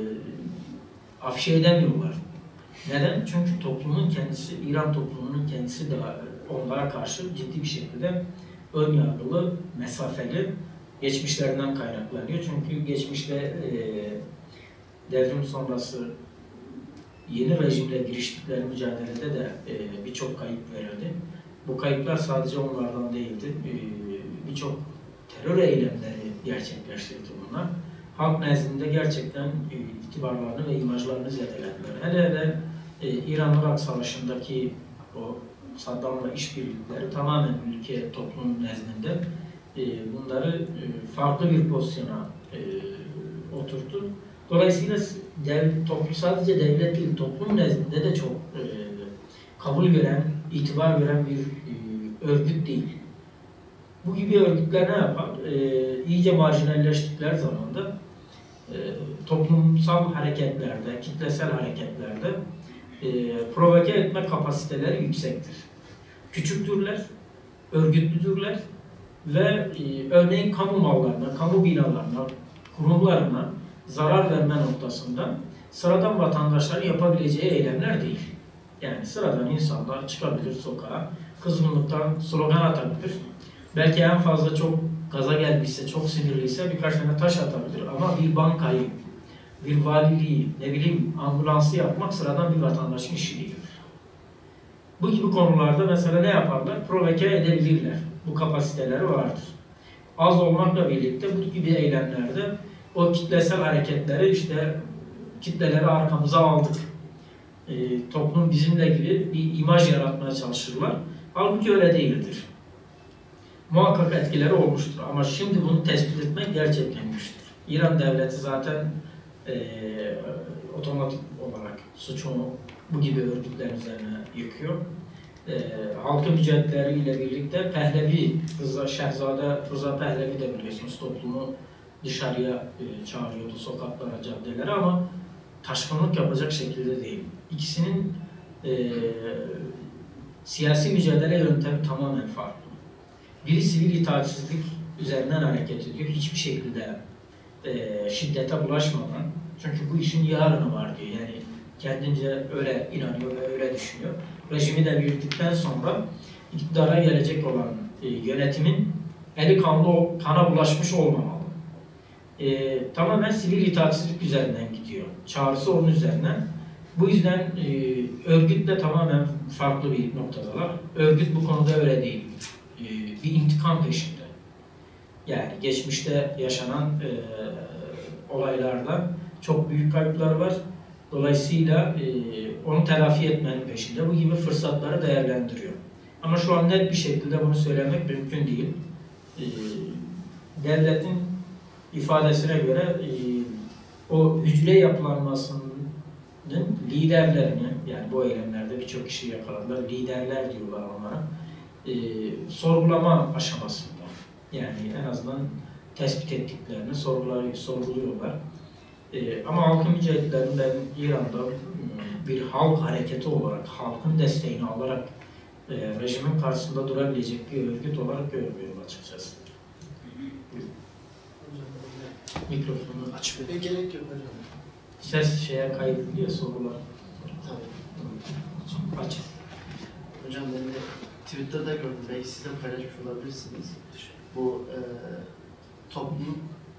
afişe edemiyorlar. Neden? Çünkü toplumun kendisi, İran toplumunun kendisi de onlara karşı ciddi bir şekilde ön yargılı, mesafeli, geçmişlerinden kaynaklanıyor. Çünkü geçmişte e, devrim sonrası yeni rejimle giriştikleri mücadelede de e, birçok kayıp verildi. Bu kayıplar sadece onlardan değildi. E, birçok terör eylemleri gerçekleştirdi bunlar. Halk nezdinde gerçekten e, itibarlarını ve imajlarını zedelediler. Hele hele e, İran-Irak Savaşı'ndaki o Saddam'la işbirlikleri tamamen ülke, toplum nezdinde e, bunları e, farklı bir pozisyona e, oturttu. Dolayısıyla dev, toplum, sadece devlet değil, toplum nezdinde de çok e, kabul gören, itibar gören bir e, örgüt değil. Bu gibi örgütler ne yapar? E, iyice marjinalleştikleri zaman da e, toplumsal hareketlerde, kitlesel hareketlerde e, provoke etme kapasiteleri yüksektir. Küçüktürler, örgütlüdürler ve e, örneğin kamu mallarına, kamu binalarına, kurumlarına zarar verme noktasında sıradan vatandaşların yapabileceği eylemler değil. Yani sıradan insanlar çıkabilir sokağa, kızgınlıktan slogan atabilir. Belki en fazla çok gaza geldiyse, çok sinirliyse birkaç tane taş atabilir ama bir bankayı, bir valiliği, ne bileyim ambulansı yapmak sıradan bir vatandaşın işi değil. Bu gibi konularda mesela ne yaparlar? Provoke edebilirler. Bu kapasiteleri vardır. Az olmakla birlikte bu gibi eylemlerde o kitlesel hareketleri işte kitleleri arkamıza aldık. E, toplum bizimle gibi bir imaj yaratmaya çalışırlar. Halbuki öyle değildir. Muhakkak etkileri olmuştur ama şimdi bunu tespit etmek gerçekten güçtür. İran devleti zaten e, otomatik olarak suçunu bu gibi örgütler üzerine yıkıyor. E, halkın mücaddeleleriyle birlikte Pehlevi, Rıza, Şehzade Rıza Pehlevi de biliyorsunuz toplumu dışarıya e, çağırıyordu, sokaklara, caddelere ama taşkınlık yapacak şekilde değil. İkisinin e, siyasi mücadele yöntemi tamamen farklı. Biri sivil itaatsizlik üzerinden hareket ediyor, hiçbir şekilde e, şiddete bulaşmadan. Çünkü bu işin yarını var diyor. Yani kendince öyle inanıyor ve öyle düşünüyor. Rejimi devirdikten sonra iktidara gelecek olan e, yönetimin eli kanlı, kana bulaşmış olmamalı. E, tamamen sivil itaatsizlik üzerinden gidiyor. Çağrısı onun üzerinden. Bu yüzden e, örgütle tamamen farklı bir noktadalar. Örgüt bu konuda öyle değil. E, bir intikam peşinde. Yani geçmişte yaşanan e, olaylarda çok büyük kayıplar var. Dolayısıyla e, onu telafi etmenin peşinde. Bu gibi fırsatları değerlendiriyor. Ama şu an net bir şekilde bunu söylemek mümkün değil. E, devletin ifadesine göre e, o hücre yapılanmasının liderlerini, yani bu eylemlerde birçok kişi yakaladılar, liderler diyorlar onlara, e, sorgulama aşamasında. Yani en azından tespit ettiklerini sorguluyorlar. E, ama halkın mücadelerini ben İran'da bir halk hareketi olarak, halkın desteğini alarak e, rejimin karşısında durabilecek bir örgüt olarak görmüyorum açıkçası. Mikrofonu Aç ve gerek yok hocam. ses şeye kaydediliyor sorular. Tabii. Aç. Hocam ben de Twitter'da gördüm. Belki siz de paylaşmış olabilirsiniz. Bu e, topluluk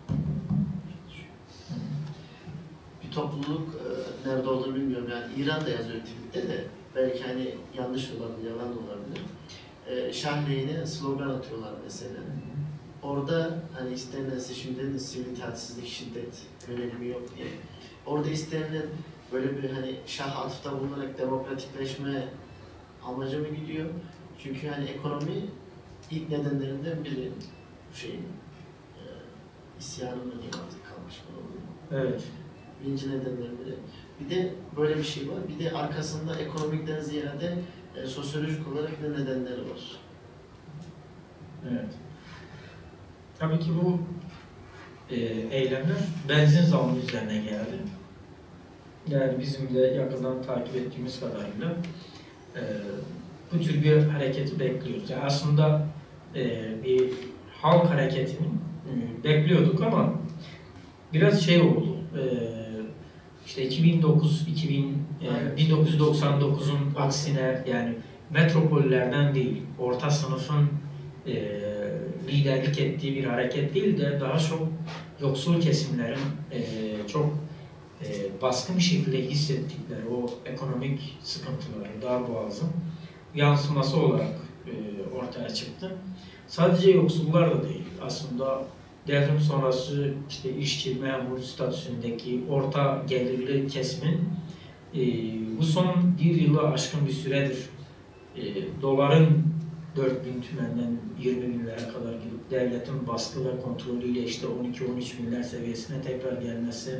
bir topluluk e, nerede olduğunu bilmiyorum. Yani İran'da yazıyor tweette de belki hani yanlış olabilir, yalan da olabilir. E, Şah lehine slogan atıyorlar mesela. Orada hani istenilen şimdi sivil itaatsizlik, şiddet yönelimi yok diye. Orada istenilen böyle bir hani Şah atıfta bulunarak demokratikleşme amacı mı gidiyor? Çünkü hani ekonomi ilk nedenlerinden biri bu şeyin e, isyanın mı diyeyim artık kalmış mı oluyor? Evet. Birinci nedenlerden biri. Bir de böyle bir şey var. Bir de arkasında ekonomikten ziyade e, sosyolojik olarak ne nedenleri var? Evet. Tabii ki bu e, eylemler benzin zammı üzerine geldi. Yani bizim de yakından takip ettiğimiz kadarıyla e, bu tür bir hareketi bekliyoruz. Yani aslında e, bir halk hareketini e, bekliyorduk ama biraz şey oldu. E, işte iki bin dokuz iki bin bin dokuz yüz doksan dokuzun aksine yani metropollerden değil, orta sınıfın e, liderlik ettiği bir hareket değil de daha çok yoksul kesimlerin e, çok e, baskın bir şekilde hissettikleri o ekonomik sıkıntıları, darboğazın yansıması olarak e, ortaya çıktı. Sadece yoksullar da değil. Aslında devrim sonrası işte işçi, memur statüsündeki orta gelirli kesimin e, bu son bir yılı aşkın bir süredir e, doların dört bin tümenden yirmi binlere kadar gidip devletin baskı ve kontrolüyle işte on iki on üç binler seviyesine tekrar gelmesi,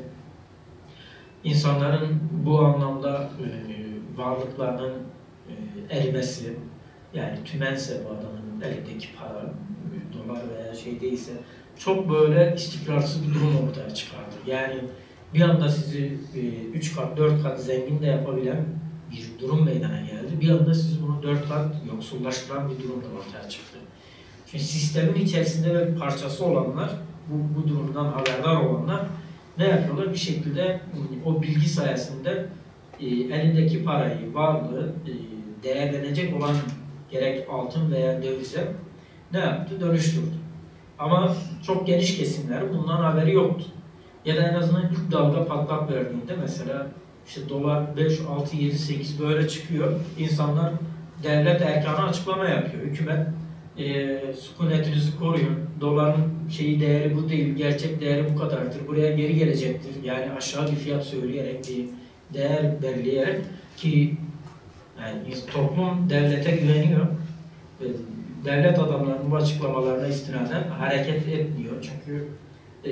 insanların bu anlamda e, varlıklarının e, erimesi, yani tümense bu adamın elindeki para, e, dolar veya şey değilse çok böyle istikrarsız bir durum ortaya çıkardı. Yani bir anda sizi üç kat, dört kat zengin de yapabilen bir durum meydana geldi. Bir anda sizi bunu dört kat yoksullaştıran bir durum da ortaya çıktı. Çünkü sistemin içerisinde ve parçası olanlar, bu, bu durumdan haberdar olanlar ne yapıyorlar? Bir şekilde o bilgi sayesinde e, elindeki parayı, varlığı, e, değerlenecek olan gerek altın veya dövize ne yaptı? Dönüştürdü. Ama çok geniş kesimler bundan haberi yoktu. Ya da en azından ilk dalga patlak verdiğinde mesela işte dolar beş, altı, yedi, sekiz böyle çıkıyor. İnsanlar devlet erkanı açıklama yapıyor. Hükümet e, sükunetinizi koruyun. Doların şeyi değeri bu değil, gerçek değeri bu kadardır. Buraya geri gelecektir. Yani aşağı bir fiyat söyleyerek bir değer belirleyerek ki yani toplum devlete güveniyor. Devlet adamlarının bu açıklamalarına istinaden hareket etmiyor. Çünkü e,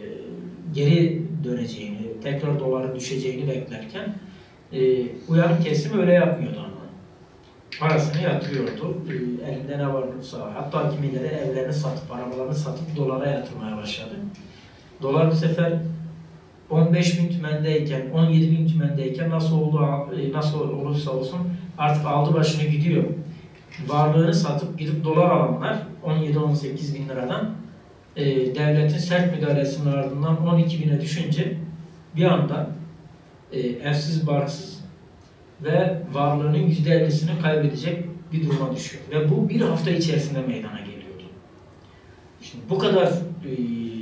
geri döneceğini, tekrar doların düşeceğini beklerken e, uyanık kesim öyle yapmıyordu ama. Parasını yatırıyordu. E, elinde ne varsa, hatta kimileri evlerini satıp, arabalarını satıp dolara yatırmaya başladı. Dolar bu sefer on beş bin tümendeyken, on yedi bin tümendeyken nasıl oldu, nasıl olursa olsun artık aldı başını gidiyor. Varlığını satıp gidip dolar alanlar on yedi on sekiz bin liradan e, devletin sert müdahalesinin ardından on iki bine düşünce bir anda e, evsiz barksız ve varlığının yüzde ellisini kaybedecek bir duruma düşüyor. Ve bu bir hafta içerisinde meydana geliyordu. Şimdi bu kadar e,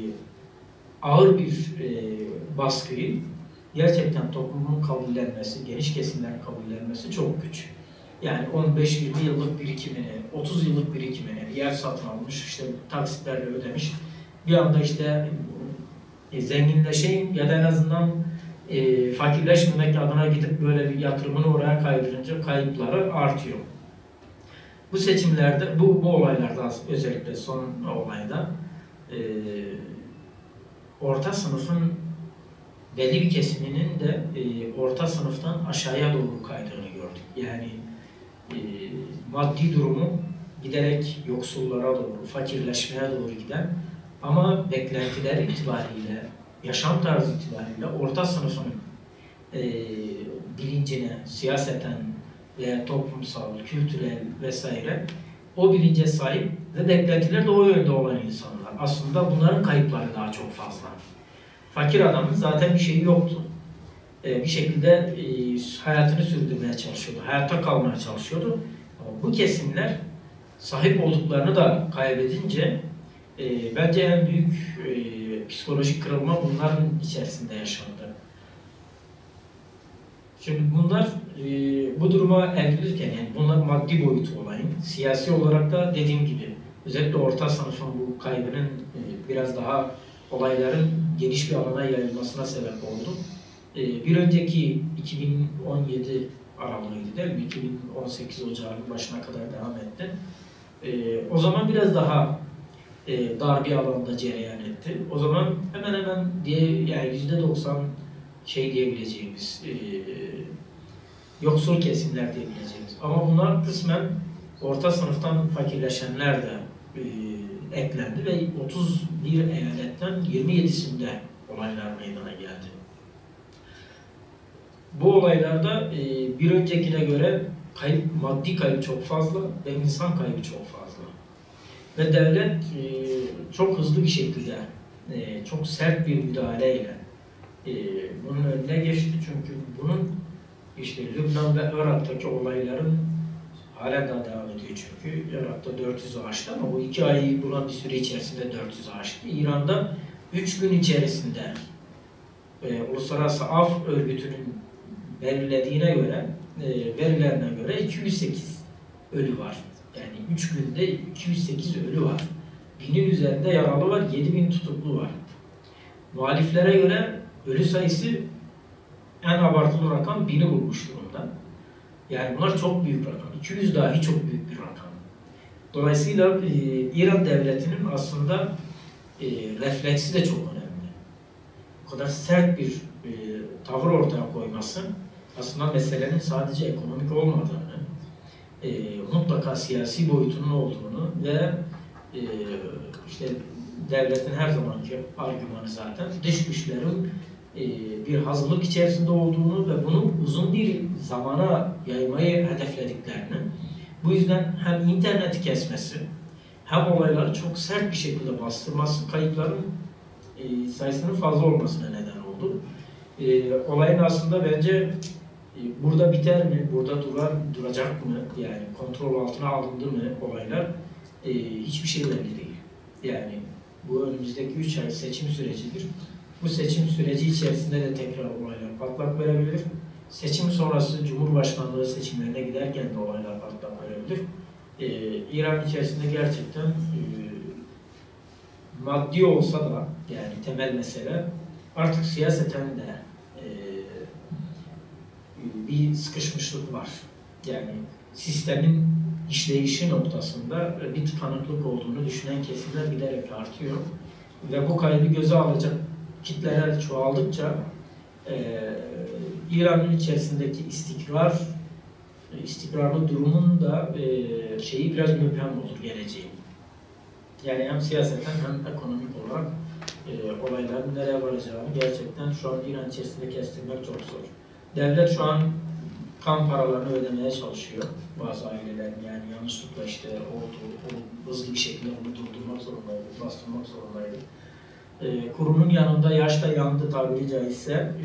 ağır bir e, baskıyı gerçekten toplumun kabullenmesi, geniş kesimlerin kabullenmesi çok güç. Yani on beş yirmi yıllık birikimini, otuz yıllık birikimini, yer satın almış, işte taksitlerle ödemiş. Bir anda işte e, zenginleşeyim ya da en azından e, fakirleşmemek adına gidip böyle bir yatırımını oraya kaydırınca kayıpları artıyor. Bu seçimlerde, bu, bu olaylarda özellikle son olayda e, orta sınıfın belli bir kesiminin de e, orta sınıftan aşağıya doğru kaydığını gördük. Yani e, maddi durumu giderek yoksullara doğru, fakirleşmeye doğru giden ama beklentiler itibariyle, yaşam tarzı itibariyle orta sınıfın e, bilincine, siyaseten veya toplumsal, kültürel vesaire o bilince sahip ve beklentiler de o yönde olan insanlar. Aslında bunların kayıpları daha çok fazla. Fakir adamın zaten bir şeyi yoktu. Ee, bir şekilde e, hayatını sürdürmeye çalışıyordu, hayatta kalmaya çalışıyordu. Ama bu kesimler sahip olduklarını da kaybedince e, bence en büyük e, psikolojik kırılma bunların içerisinde yaşandı. Şimdi bunlar e, bu duruma evrilirken, yani bunlar maddi boyutu olayın, siyasi olarak da dediğim gibi özellikle orta sınıfın bu kaybının e, biraz daha olayların geniş bir alana yayılmasına sebep oldu. E, bir önceki iki bin on yedi aralığıydı değil mi? iki bin on sekiz Ocağı'nın başına kadar devam etti. E, o zaman biraz daha e, dar bir alanda cereyan etti. O zaman hemen hemen diye yani yüzde doksan şey diyebileceğimiz e, yoksul kesimler diyebileceğimiz. Ama bunlar kısmen orta sınıftan fakirleşenler de e, eklendi ve otuz bir eyaletten yirmi yedisinde olaylar meydana geldi. Bu olaylarda e, bir öncekine göre kayıp, maddi kayıp çok fazla ve insan kaybı çok fazla. Ve devlet e, çok hızlı bir şekilde, e, çok sert bir müdahaleyle e, bunun önüne geçti. Çünkü bunun işte Lübnan ve Irak'taki olayların hala daha devam ediyor çünkü. Irak'ta dört yüzü aştı ama bu iki ayı bulan bir süre içerisinde dört yüzü aştı. İran'da üç gün içerisinde e, Uluslararası Af Örgütü'nün belirlediğine göre, e, verilerine göre iki yüz sekiz ölü var. Yani üç günde iki yüz sekiz ölü var. Binin üzerinde yaralı var, yedi bin tutuklu var. Muhaliflere göre ölü sayısı en abartılı rakam bini bulmuş durumda. Yani bunlar çok büyük rakam. iki yüz dahi çok büyük bir rakam. Dolayısıyla e, İran devletinin aslında e, refleksi de çok önemli. O kadar sert bir e, tavır ortaya koyması aslında meselenin sadece ekonomik olmadığını, e, mutlaka siyasi boyutunun olduğunu ve e, işte devletin her zamanki argümanı zaten dış güçlerin e, bir hazırlık içerisinde olduğunu ve bunu uzun bir zamana yaymayı hedeflediklerini, bu yüzden hem interneti kesmesi hem olayları çok sert bir şekilde bastırması kayıpların e, sayısının fazla olmasına neden oldu. E, olayın aslında bence e, burada biter mi, burada durar, duracak mı, yani kontrol altına alındı mı olaylar, e, hiçbir şey belli değil. Yani bu önümüzdeki üç ay seçim sürecidir. Bu seçim süreci içerisinde de tekrar olaylar patlak verebilir. Seçim sonrası Cumhurbaşkanlığı seçimlerine giderken de olaylar patlak verebilir. Ee, İran içerisinde gerçekten e, maddi olsa da, yani temel mesele, artık siyaseten de e, bir sıkışmışlık var. Yani sistemin işleyişi noktasında bir tıkanıklık olduğunu düşünen kesimler giderek artıyor. Ve bu kaybı göze alacak kitleler çoğaldıkça e, İran'ın içerisindeki istikrar, istikrarlı durumun da e, şeyi biraz müphem olur geleceği. Yani hem siyaseten hem ekonomik olarak e, olayların nereye varacağını gerçekten şu an İran içerisinde kestirmek çok zor. Devlet şu an kan paralarını ödemeye çalışıyor bazı ailelerin, yani yanlışlıkla işte oldu, o hızlı bir şekilde onu durdurmak zorundaydı, bastırmak zorundaydı. E, kurumun yanında yaş da yandı tabiri caizse, e,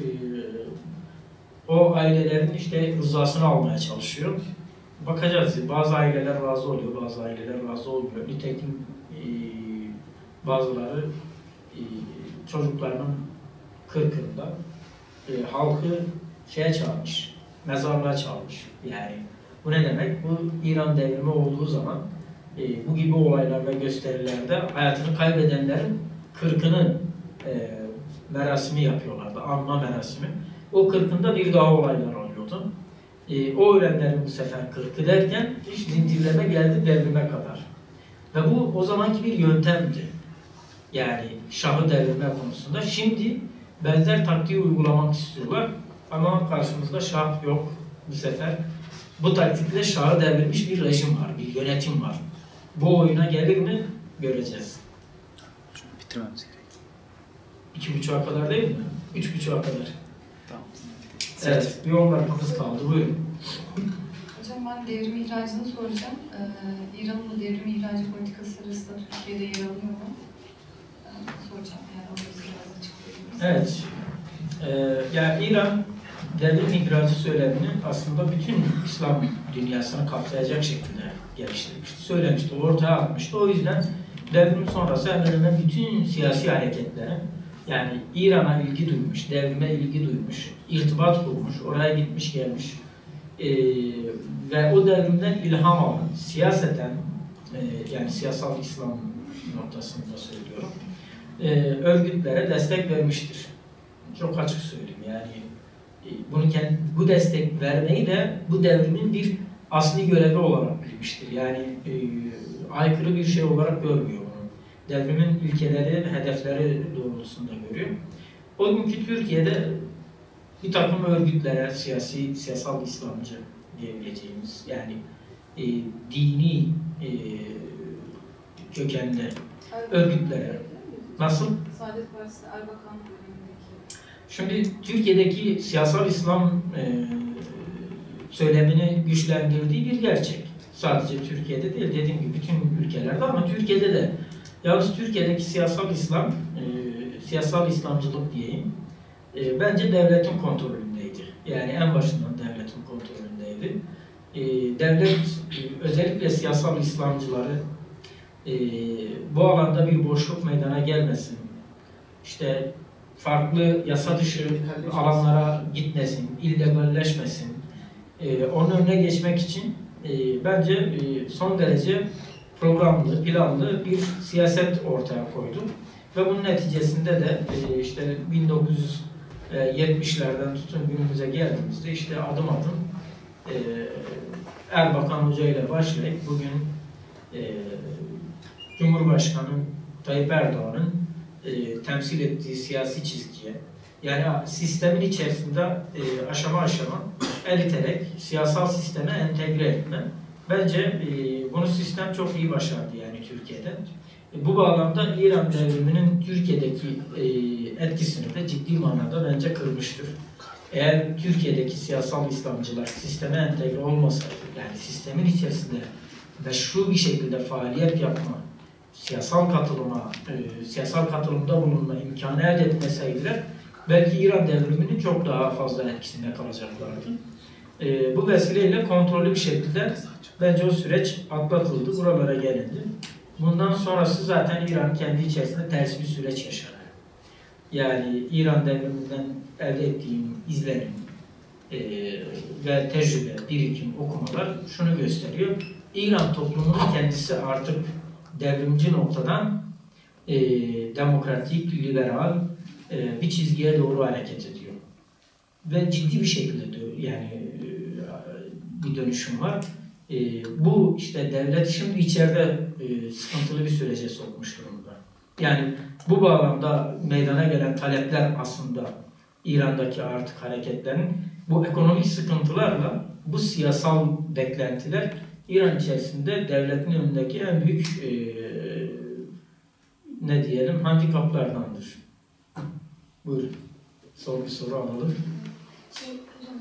o ailelerin işte rızasını almaya çalışıyor. Bakacağız. Bazı aileler razı oluyor, bazı aileler razı olmuyor. Nitekim e, bazıları e, çocuklarının kırkında e, halkı şeye çağırmış, mezarlığa çağırmış. Yani bu ne demek? Bu İran devrimi olduğu zaman e, bu gibi olaylar ve gösterilerde hayatını kaybedenlerin kırkının e, merasimi yapıyorlardı, anma merasimi. O kırkında bir daha olaylar oluyordu. E, o ölenlerin bu sefer kırkı derken iş zincirleme geldi devrime kadar. Ve bu o zamanki bir yöntemdi. Yani Şah'ı devirme konusunda. Şimdi benzer taktiği uygulamak istiyorlar. Ama karşımızda Şah yok bu sefer. Bu taktikle Şah'ı devirmiş bir rejim var, bir yönetim var. Bu oyuna gelir mi? Göreceğiz. Bitirmemiz gerekiyor. İki buçuğa kadar değil mi? Üç buçuğa kadar. Tamam. Evet, bir on dakikamız kaldı. Buyurun. Hocam ben devrim ihracını soracağım. Ee, İran'ın bu devrim ihracı politikası arasında Türkiye'de yer alıyor mu? Ee, soracağım yani onu bize biraz açıklayabilirsiniz. Evet. Ee, yani İran devrim ihracı söylemini aslında bütün İslam dünyasını kapsayacak şekilde geliştirmişti. Söylemişti, ortaya atmıştı. O yüzden devrim sonrası hemen hemen bütün siyasi hareketlere, yani İran'a ilgi duymuş, devrime ilgi duymuş, irtibat kurmuş, oraya gitmiş gelmiş ee, ve o devrimden ilham alan, siyaseten, e, yani siyasal İslam noktasında söylüyorum, e, örgütlere destek vermiştir. Çok açık söyleyeyim yani e, bunu kendi, bu destek vermeyi de bu devrimin bir asli görevi olarak bilmiştir. Yani e, aykırı bir şey olarak görmüyor bunu. Devrimin ilkeleri, hedefleri doğrultusunda görüyor. O günkü Türkiye'de bir takım örgütlere, siyasi, siyasal İslamcı diyebileceğimiz, yani e, dini e, kökenli örgütlere. Nasıl? Saadet Partisi Erbakan dönemindeki. Şimdi Türkiye'deki siyasal İslam e, söylemini güçlendirdiği bir gerçek. Sadece Türkiye'de değil, dediğim gibi bütün ülkelerde, ama Türkiye'de de. Yalnız Türkiye'deki siyasal İslam, e, siyasal İslamcılık diyeyim, e, bence devletin kontrolündeydi. Yani en başından devletin kontrolündeydi. E, devlet, e, özellikle siyasal İslamcıları e, bu alanda bir boşluk meydana gelmesin, İşte farklı yasa dışı alanlara gitmesin, illegalleşmesin. E, onun önüne geçmek için e, bence e, son derece programlı, planlı bir siyaset ortaya koydu. Ve bunun neticesinde de e, işte bin dokuz yüz yetmişlerden tutun günümüze geldiğimizde işte adım adım e, Erbakan Hoca ile başlayıp bugün e, Cumhurbaşkanı Tayyip Erdoğan'ın e, temsil ettiği siyasi çizgiye, yani sistemin içerisinde e, aşama aşama eriterek siyasal sisteme entegre etme. Bence e, bunu sistem çok iyi başardı yani Türkiye'de. E, bu bağlamda İran devriminin Türkiye'deki e, etkisini de ciddi manada bence kırmıştır. Eğer Türkiye'deki siyasal İslamcılar sisteme entegre olmasaydı, yani sistemin içerisinde meşru bir şekilde faaliyet yapma, siyasal katılıma, e, siyasal katılımda bulunma imkanı elde etmeseydiler, belki İran devriminin çok daha fazla etkisinde kalacaklardı. E, bu vesileyle kontrollü bir şekilde bence o süreç atlatıldı, buralara gelindi. Bundan sonrası zaten İran kendi içerisinde ters bir süreç yaşadı. Yani İran devriminden elde ettiğim izlenim e, ve tecrübe, birikim, okumalar şunu gösteriyor. İran toplumunun kendisi artık devrimci noktadan e, demokratik, liberal e, bir çizgiye doğru hareket ediyor. Ve ciddi bir şekilde de, yani e, bir dönüşüm var. E, bu işte devlet şimdi içeride e, sıkıntılı bir sürece sokmuş durumda. Yani bu bağlamda meydana gelen talepler aslında İran'daki artık hareketlerin bu ekonomik sıkıntılarla bu siyasal beklentiler İran içerisinde devletin önündeki en büyük e, ne diyelim handikaplardandır. Buyurun. Son bir soru alalım. Şey, hocam,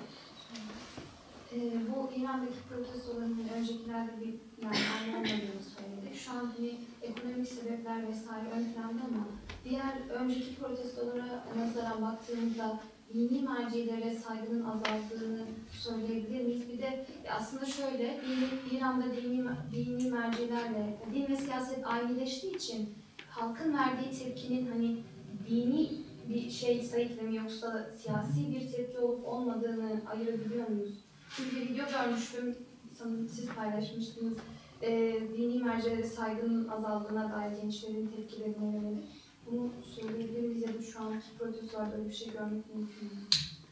e, bu İran'daki protestoların öncekilerde bir yani aynı olmadığını söyledi. Şu an hani ekonomik sebepler vesaire ön planda ama diğer önceki protestolara nazaran baktığımızda dini mercilere saygının azaldığını söyleyebilir miyiz? Bir de aslında şöyle, dini, İran'da dini, dini mercilerle, din ve siyaset aynıleştiği için halkın verdiği tepkinin hani dini bir şey sayıkla mı yoksa siyasi bir tepki olup olmadığını ayırabiliyor muyuz? Çünkü bir video görmüştüm, sanırım siz paylaşmıştınız. E, dini mercilere saygının azaldığına dair gençlerin tepkilerine yönelik. Bunu söyleyebilir miyiz ya da şu anki protestolarda öyle bir şey görmek mümkün mü?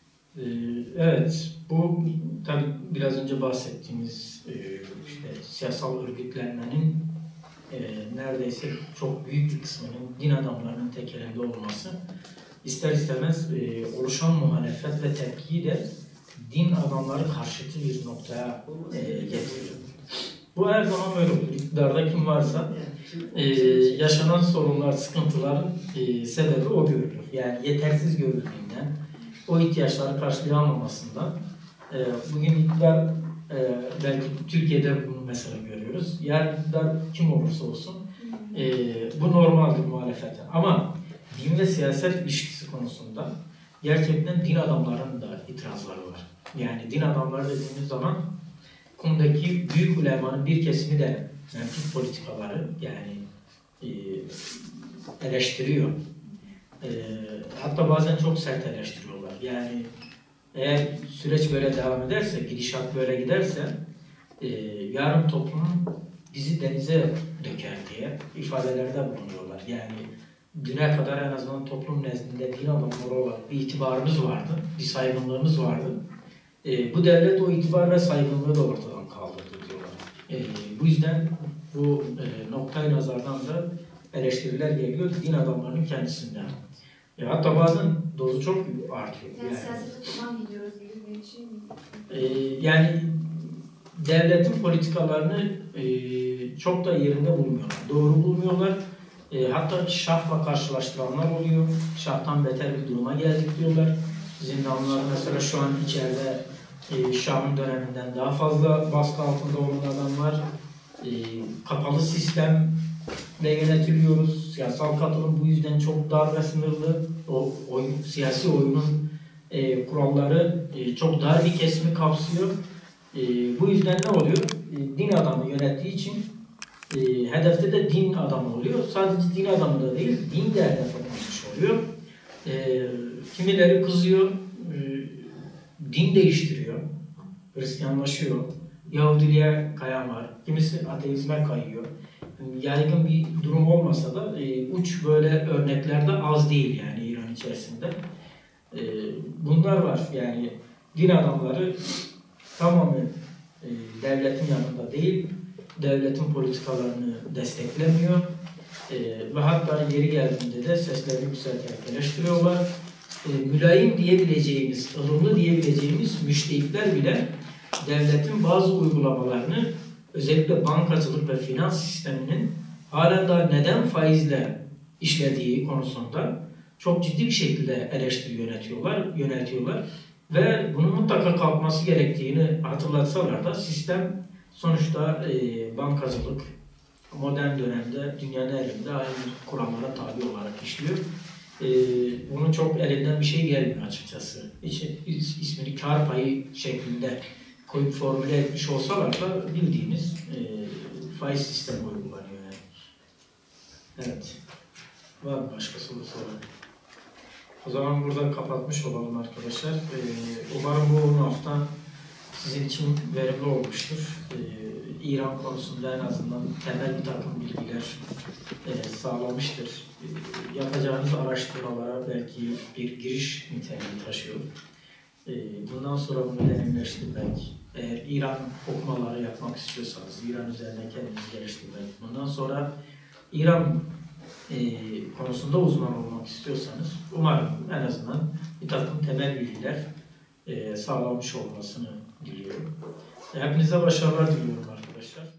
Ee, evet, bu tabii biraz önce bahsettiğimiz e, işte siyasal örgütlenmenin e, neredeyse çok büyük bir kısmının din adamlarının tek elinde olması ister istemez e, oluşan muhalefet ve tepkiyi de din adamları karşıtı bir noktaya e, getiriyor. Bu her zaman böyle olur. İktidarda kim varsa e, yaşanan sorunlar, sıkıntıların e, sebebi o görülür. Yani yetersiz görüldüğünden, o ihtiyaçları karşılayamamasından. E, bugün iktidar, e, belki Türkiye'de bunu mesela görüyoruz. Yarın iktidar kim olursa olsun e, bu normaldir muhalefete. Ama din ve siyaset ilişkisi konusunda gerçekten din adamlarının da itirazları var. Yani din adamları dediğimiz zaman Kum'daki büyük ulemanın bir kesimi de mevcut politikaları yani e, eleştiriyor. E, hatta bazen çok sert eleştiriyorlar. Yani eğer süreç böyle devam ederse, gidişat böyle giderse e, yarın toplum bizi denize döker diye ifadelerde bulunuyorlar. Yani düne kadar en azından toplum nezdinde din adamları olarak bir itibarımız vardı, bir saygınlığımız vardı. E, bu devlet o itibar ve saygınlığı da ortadan kaldırdı diyorlar. E, bu yüzden bu e, noktayı nazardan da eleştiriler geliyor din adamlarının kendisinden. E, hatta bazen dozu çok artıyor. Yani, yani siyasete kurban gidiyoruz gibi bir şey mi? E, yani devletin politikalarını e, çok da yerinde bulmuyorlar. Doğru bulmuyorlar. E, hatta Şah'la karşılaştıranlar oluyor. Şah'tan beter bir duruma geldik diyorlar. Zindanlar mesela şu an içeride e, Şah'ın döneminden daha fazla baskı altında olan adamlar. E, kapalı sistemle yönetiliyoruz. Siyasal katılım bu yüzden çok dar ve sınırlı. O oyun, siyasi oyunun e, kuralları e, çok dar bir kesimi kapsıyor. E, bu yüzden ne oluyor? E, din adamı yönettiği için e, hedefte de din adamı oluyor. Sadece din adamı da değil, din de hedef edilmiş oluyor. E, kimileri kızıyor, e, din değiştiriyor, Hristiyanlaşıyor, Yahudiliğe kayan var, kimisi ateizme kayıyor. Yaygın bir durum olmasa da e, uç böyle örneklerde az değil yani İran içerisinde. E, bunlar var yani din adamları tamamen e, devletin yanında değil, devletin politikalarını desteklemiyor e, ve hatta yeri geldiğinde de seslerini yükselterek eleştiriyorlar. E, mülayim diyebileceğimiz, ılımlı diyebileceğimiz müştehitler bile devletin bazı uygulamalarını, özellikle bankacılık ve finans sisteminin hala da neden faizle işlediği konusunda çok ciddi bir şekilde eleştiri yönetiyorlar, yönetiyorlar ve bunun mutlaka kalkması gerektiğini hatırlatsalar da sistem sonuçta e, bankacılık modern dönemde dünyanın her yerinde aynı kurallara tabi olarak işliyor. E, bunun çok elinden bir şey gelmiyor açıkçası. Hiç, ismini kar payı şeklinde koyup formüle etmiş olsalar da bildiğiniz e, faiz sistemi uygulanıyor yani. Evet. Var mı başka soru soran? O zaman burada kapatmış olalım arkadaşlar. Ee, umarım bu hafta sizin için verimli olmuştur. Ee, İran konusunda en azından temel bir takım bilgiler e, sağlamıştır. Ee, yapacağınız araştırmalara belki bir giriş niteliği taşıyor. Ee, bundan sonra bunu derinleştirmek, eğer İran okumaları yapmak istiyorsanız, İran üzerine kendinizi geliştirmek, bundan sonra İran e, konusunda uzman olmak istiyorsanız umarım en azından bir takım temel bilgiler e, sağlamış olmasını diliyorum. Hepinize başarılar diliyorum arkadaşlar.